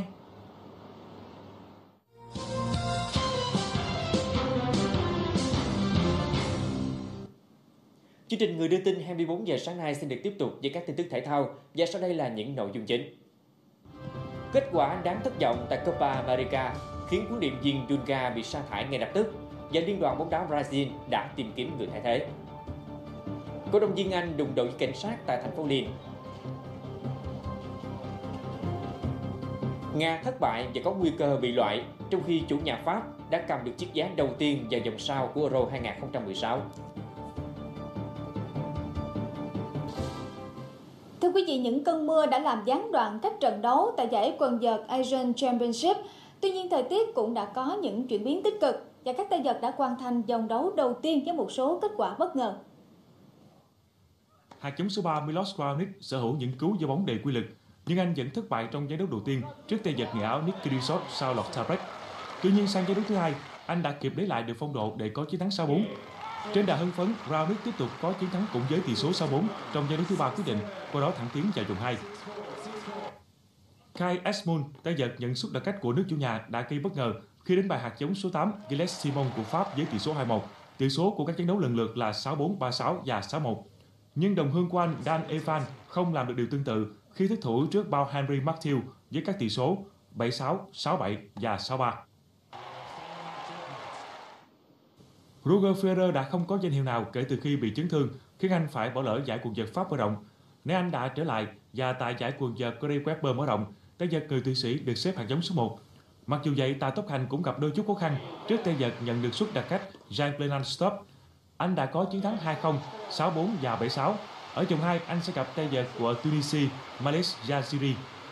Chương trình Người đưa tin hai mươi bốn giờ sáng nay xin được tiếp tục với các tin tức thể thao và sau đây là những nội dung chính. Kết quả đáng thất vọng tại Copa America khiến huấn luyện viên Dunga bị sa thải ngay lập tức và Liên đoàn bóng đá Brazil đã tìm kiếm người thay thế. Cổ động viên Anh đụng độ với cảnh sát tại thành phố Lille. Nga thất bại và có nguy cơ bị loại, trong khi chủ nhà Pháp đã cầm được chiếc vé đầu tiên vào vòng sau của Euro hai không một sáu. Thưa quý vị, những cơn mưa đã làm gián đoạn các trận đấu tại giải quần vợt Asian Championship. Tuy nhiên, thời tiết cũng đã có những chuyển biến tích cực và các tay vợt đã hoàn thành vòng đấu đầu tiên với một số kết quả bất ngờ. Hạt giống số ba Milos Raonic sở hữu những cú giao bóng đầy quy lực, nhưng anh vẫn thất bại trong giải đấu đầu tiên trước tay vợt người Áo Nick Kyrgios sau loạt tie break. Tuy nhiên, sang giải đấu thứ hai, anh đã kịp lấy lại được phong độ để có chiến thắng sáu bốn. Trên đà hưng phấn, Raonic tiếp tục có chiến thắng cũng với tỷ số sáu bốn trong giải đấu thứ ba quyết định, qua đó thẳng tiến vào vòng hai. Kai Esmond, tay vợt nhận suất đặc cách của nước chủ nhà, đã gây bất ngờ khi đánh bại hạt giống số tám Gilles Simon của Pháp với tỷ số hai một. Tỷ số của các trận đấu lần lượt là sáu bốn, ba sáu và sáu một. Nhưng đồng hương của anh Dan Evan không làm được điều tương tự khi thất thủ trước bao Henry Matthew với các tỷ số bảy sáu, sáu bảy và sáu ba. Roger Federer đã không có danh hiệu nào kể từ khi bị chấn thương, khiến anh phải bỏ lỡ giải quần vợt Pháp mở rộng. Nay anh đã trở lại và tại giải quần vợt Gary Weber mở rộng, tay vợt người Thụy Sĩ được xếp hạt giống số một. Mặc dù vậy, tài tốc hành cũng gặp đôi chút khó khăn trước tay vợt nhận được suất đặc cách Jean-Bernard Stop. Anh đã có chiến thắng hai không, sáu bốn và bảy sáu. Ở vòng hai, anh sẽ gặp tay vợt của Tunisia Malice Yaziri.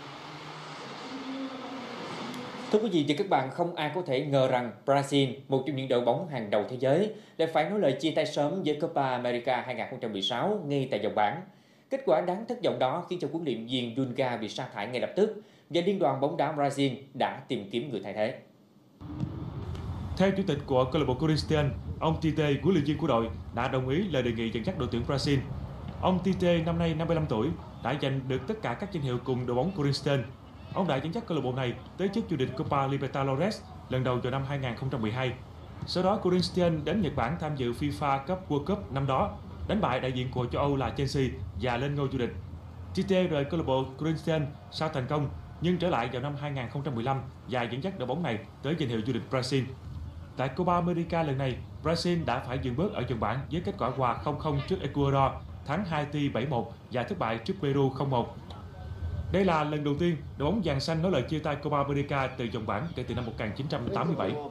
Thưa quý vị và các bạn, không ai có thể ngờ rằng Brazil, một trong những đội bóng hàng đầu thế giới, lại phải nói lời chia tay sớm với Copa America hai không một sáu ngay tại vòng bảng. Kết quả đáng thất vọng đó khiến cho huấn luyện viên Dunga bị sa thải ngay lập tức và Liên đoàn bóng đá Brazil đã tìm kiếm người thay thế. Theo chủ tịch của câu lạc bộ Corinthians, ông Tite, huấn luyện viên của đội, đã đồng ý lời đề nghị dẫn dắt đội tuyển Brazil. Ông Tite năm nay năm mươi lăm tuổi, đã giành được tất cả các danh hiệu cùng đội bóng Corinthians. Ông đã dẫn dắt câu lạc bộ này tới chức vô địch Copa Libertadores lần đầu vào năm hai không một hai. Sau đó, Corinthians đến Nhật Bản tham dự FIFA Cup World Cup năm đó, đánh bại đại diện của châu Âu là Chelsea và lên ngôi vô địch. Tite rời câu lạc bộ Corinthians sau thành công, nhưng trở lại vào năm hai không một lăm và dẫn dắt đội bóng này tới danh hiệu vô địch Brazil. Tại Copa America lần này, Brazil đã phải dừng bước ở vòng bảng với kết quả hòa không không trước Ecuador, thắng Haiti bảy một và thất bại trước Peru không một. Đây là lần đầu tiên đội bóng vàng xanh nói lời chia tay Copa America từ vòng bảng kể từ năm một nghìn chín trăm tám mươi bảy.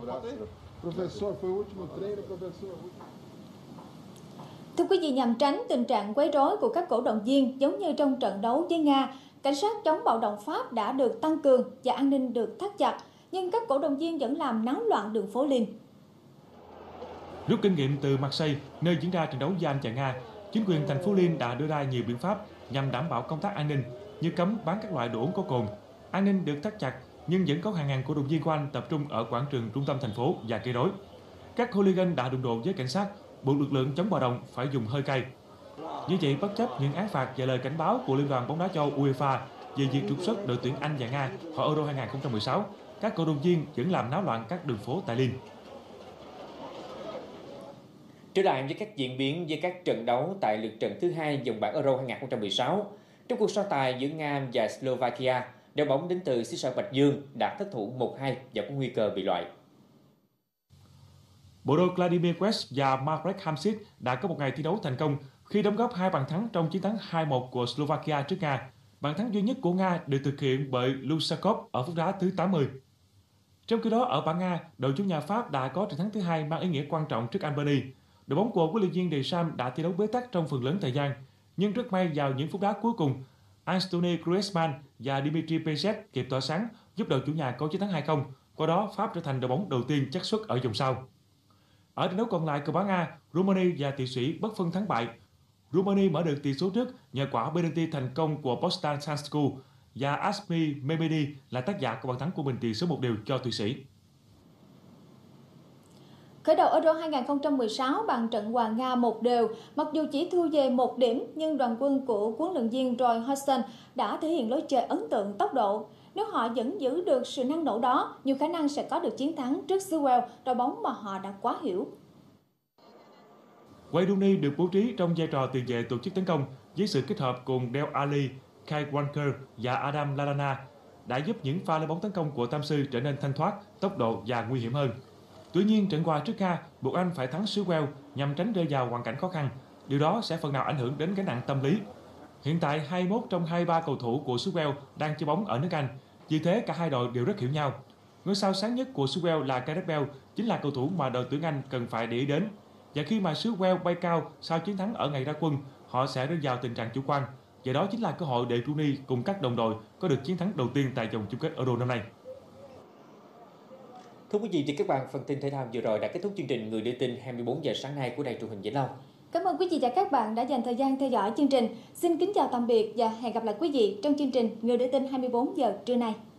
Thưa quý vị, nhằm tránh tình trạng quấy rối của các cổ động viên giống như trong trận đấu với Nga, cảnh sát chống bạo động Pháp đã được tăng cường và an ninh được thắt chặt, nhưng các cổ động viên vẫn làm náo loạn đường phố Lille. Rút kinh nghiệm từ Marseille, nơi diễn ra trận đấu với Anh và Nga, chính quyền thành phố Lille đã đưa ra nhiều biện pháp nhằm đảm bảo công tác an ninh, như cấm bán các loại đồ uống có cồn. An ninh được thắt chặt, nhưng vẫn có hàng ngàn cổ động viên của Anh tập trung ở quảng trường trung tâm thành phố và gây rối. Các hooligan đã đụng độ với cảnh sát, buộc lực lượng chống bạo động phải dùng hơi cay. Như vậy, bất chấp những án phạt và lời cảnh báo của Liên đoàn bóng đá châu Âu UEFA về việc trục xuất đội tuyển Anh và Nga khỏi Euro hai không một sáu, các cổ động viên vẫn làm náo loạn các đường phố tại Lille. Trở lại với các diễn biến với các trận đấu tại lượt trận thứ hai vòng bảng Euro hai không một sáu. Trong cuộc so tài giữa Nga và Slovakia, đội bóng đến từ xứ sở Bạch Dương đã thất thủ một hai và có nguy cơ bị loại. Bộ đôi Vladimir Quest và Marek Hamšík đã có một ngày thi đấu thành công khi đóng góp hai bàn thắng trong chiến thắng hai một của Slovakia trước Nga. Bàn thắng duy nhất của Nga được thực hiện bởi Lusakov ở phút đá thứ tám mươi. Trong khi đó ở bảng A, đội chủ nhà Pháp đã có trận thắng thứ hai mang ý nghĩa quan trọng trước Albania. Đội bóng của huấn luyện viên Deschamps đã thi đấu bế tắc trong phần lớn thời gian, nhưng rất may vào những phút đá cuối cùng, Anthony Griezmann và Dimitri Payet kịp tỏa sáng giúp đội chủ nhà có chiến thắng hai không. Qua đó, Pháp trở thành đội bóng đầu tiên xác suất ở vòng sau. Ở trận đấu còn lại của bảng A, Rumani và Thụy Sĩ bất phân thắng bại. Rumani mở được tỷ số trước nhờ quả penalty thành công của Bostan Sanscu và Asmi Mehmedi là tác giả của bàn thắng của mình tỷ số một đều cho Thụy Sĩ. Khởi đầu Euro hai không một sáu bằng trận hòa Nga một đều, mặc dù chỉ thua về một điểm nhưng đoàn quân của huấn luyện viên Roy Hodgson đã thể hiện lối chơi ấn tượng tốc độ. Nếu họ vẫn giữ được sự năng nổ đó, nhiều khả năng sẽ có được chiến thắng trước xứ Wales, đội bóng mà họ đã quá hiểu. Wayne Rooney được bố trí trong vai trò tiền vệ tổ chức tấn công với sự kết hợp cùng Dele Alli, Kyle Walker và Adam Lallana đã giúp những pha lên bóng tấn công của Tam Sư trở nên thanh thoát, tốc độ và nguy hiểm hơn. Tuy nhiên, trận hòa trước Nga buộc Anh phải thắng xứ Wales nhằm tránh rơi vào hoàn cảnh khó khăn. Điều đó sẽ phần nào ảnh hưởng đến gánh nặng tâm lý. Hiện tại, hai mươi mốt trong hai mươi ba cầu thủ của xứ Wales đang chơi bóng ở nước Anh. Vì thế, cả hai đội đều rất hiểu nhau. Ngôi sao sáng nhất của xứ Wales là Gareth Bale, chính là cầu thủ mà đội tuyển Anh cần phải để ý đến. Và khi mà xứ Wales bay cao sau chiến thắng ở ngày ra quân, họ sẽ rơi vào tình trạng chủ quan. Và đó chính là cơ hội để Rooney cùng các đồng đội có được chiến thắng đầu tiên tại vòng chung kết Euro năm nay. Thưa quý vị và các bạn, phần tin thể thao vừa rồi đã kết thúc chương trình Người đưa tin hai mươi bốn giờ sáng nay của Đài Truyền hình Vĩnh Long. Cảm ơn quý vị và các bạn đã dành thời gian theo dõi chương trình. Xin kính chào tạm biệt và hẹn gặp lại quý vị trong chương trình Người đưa tin hai mươi bốn giờ trưa nay.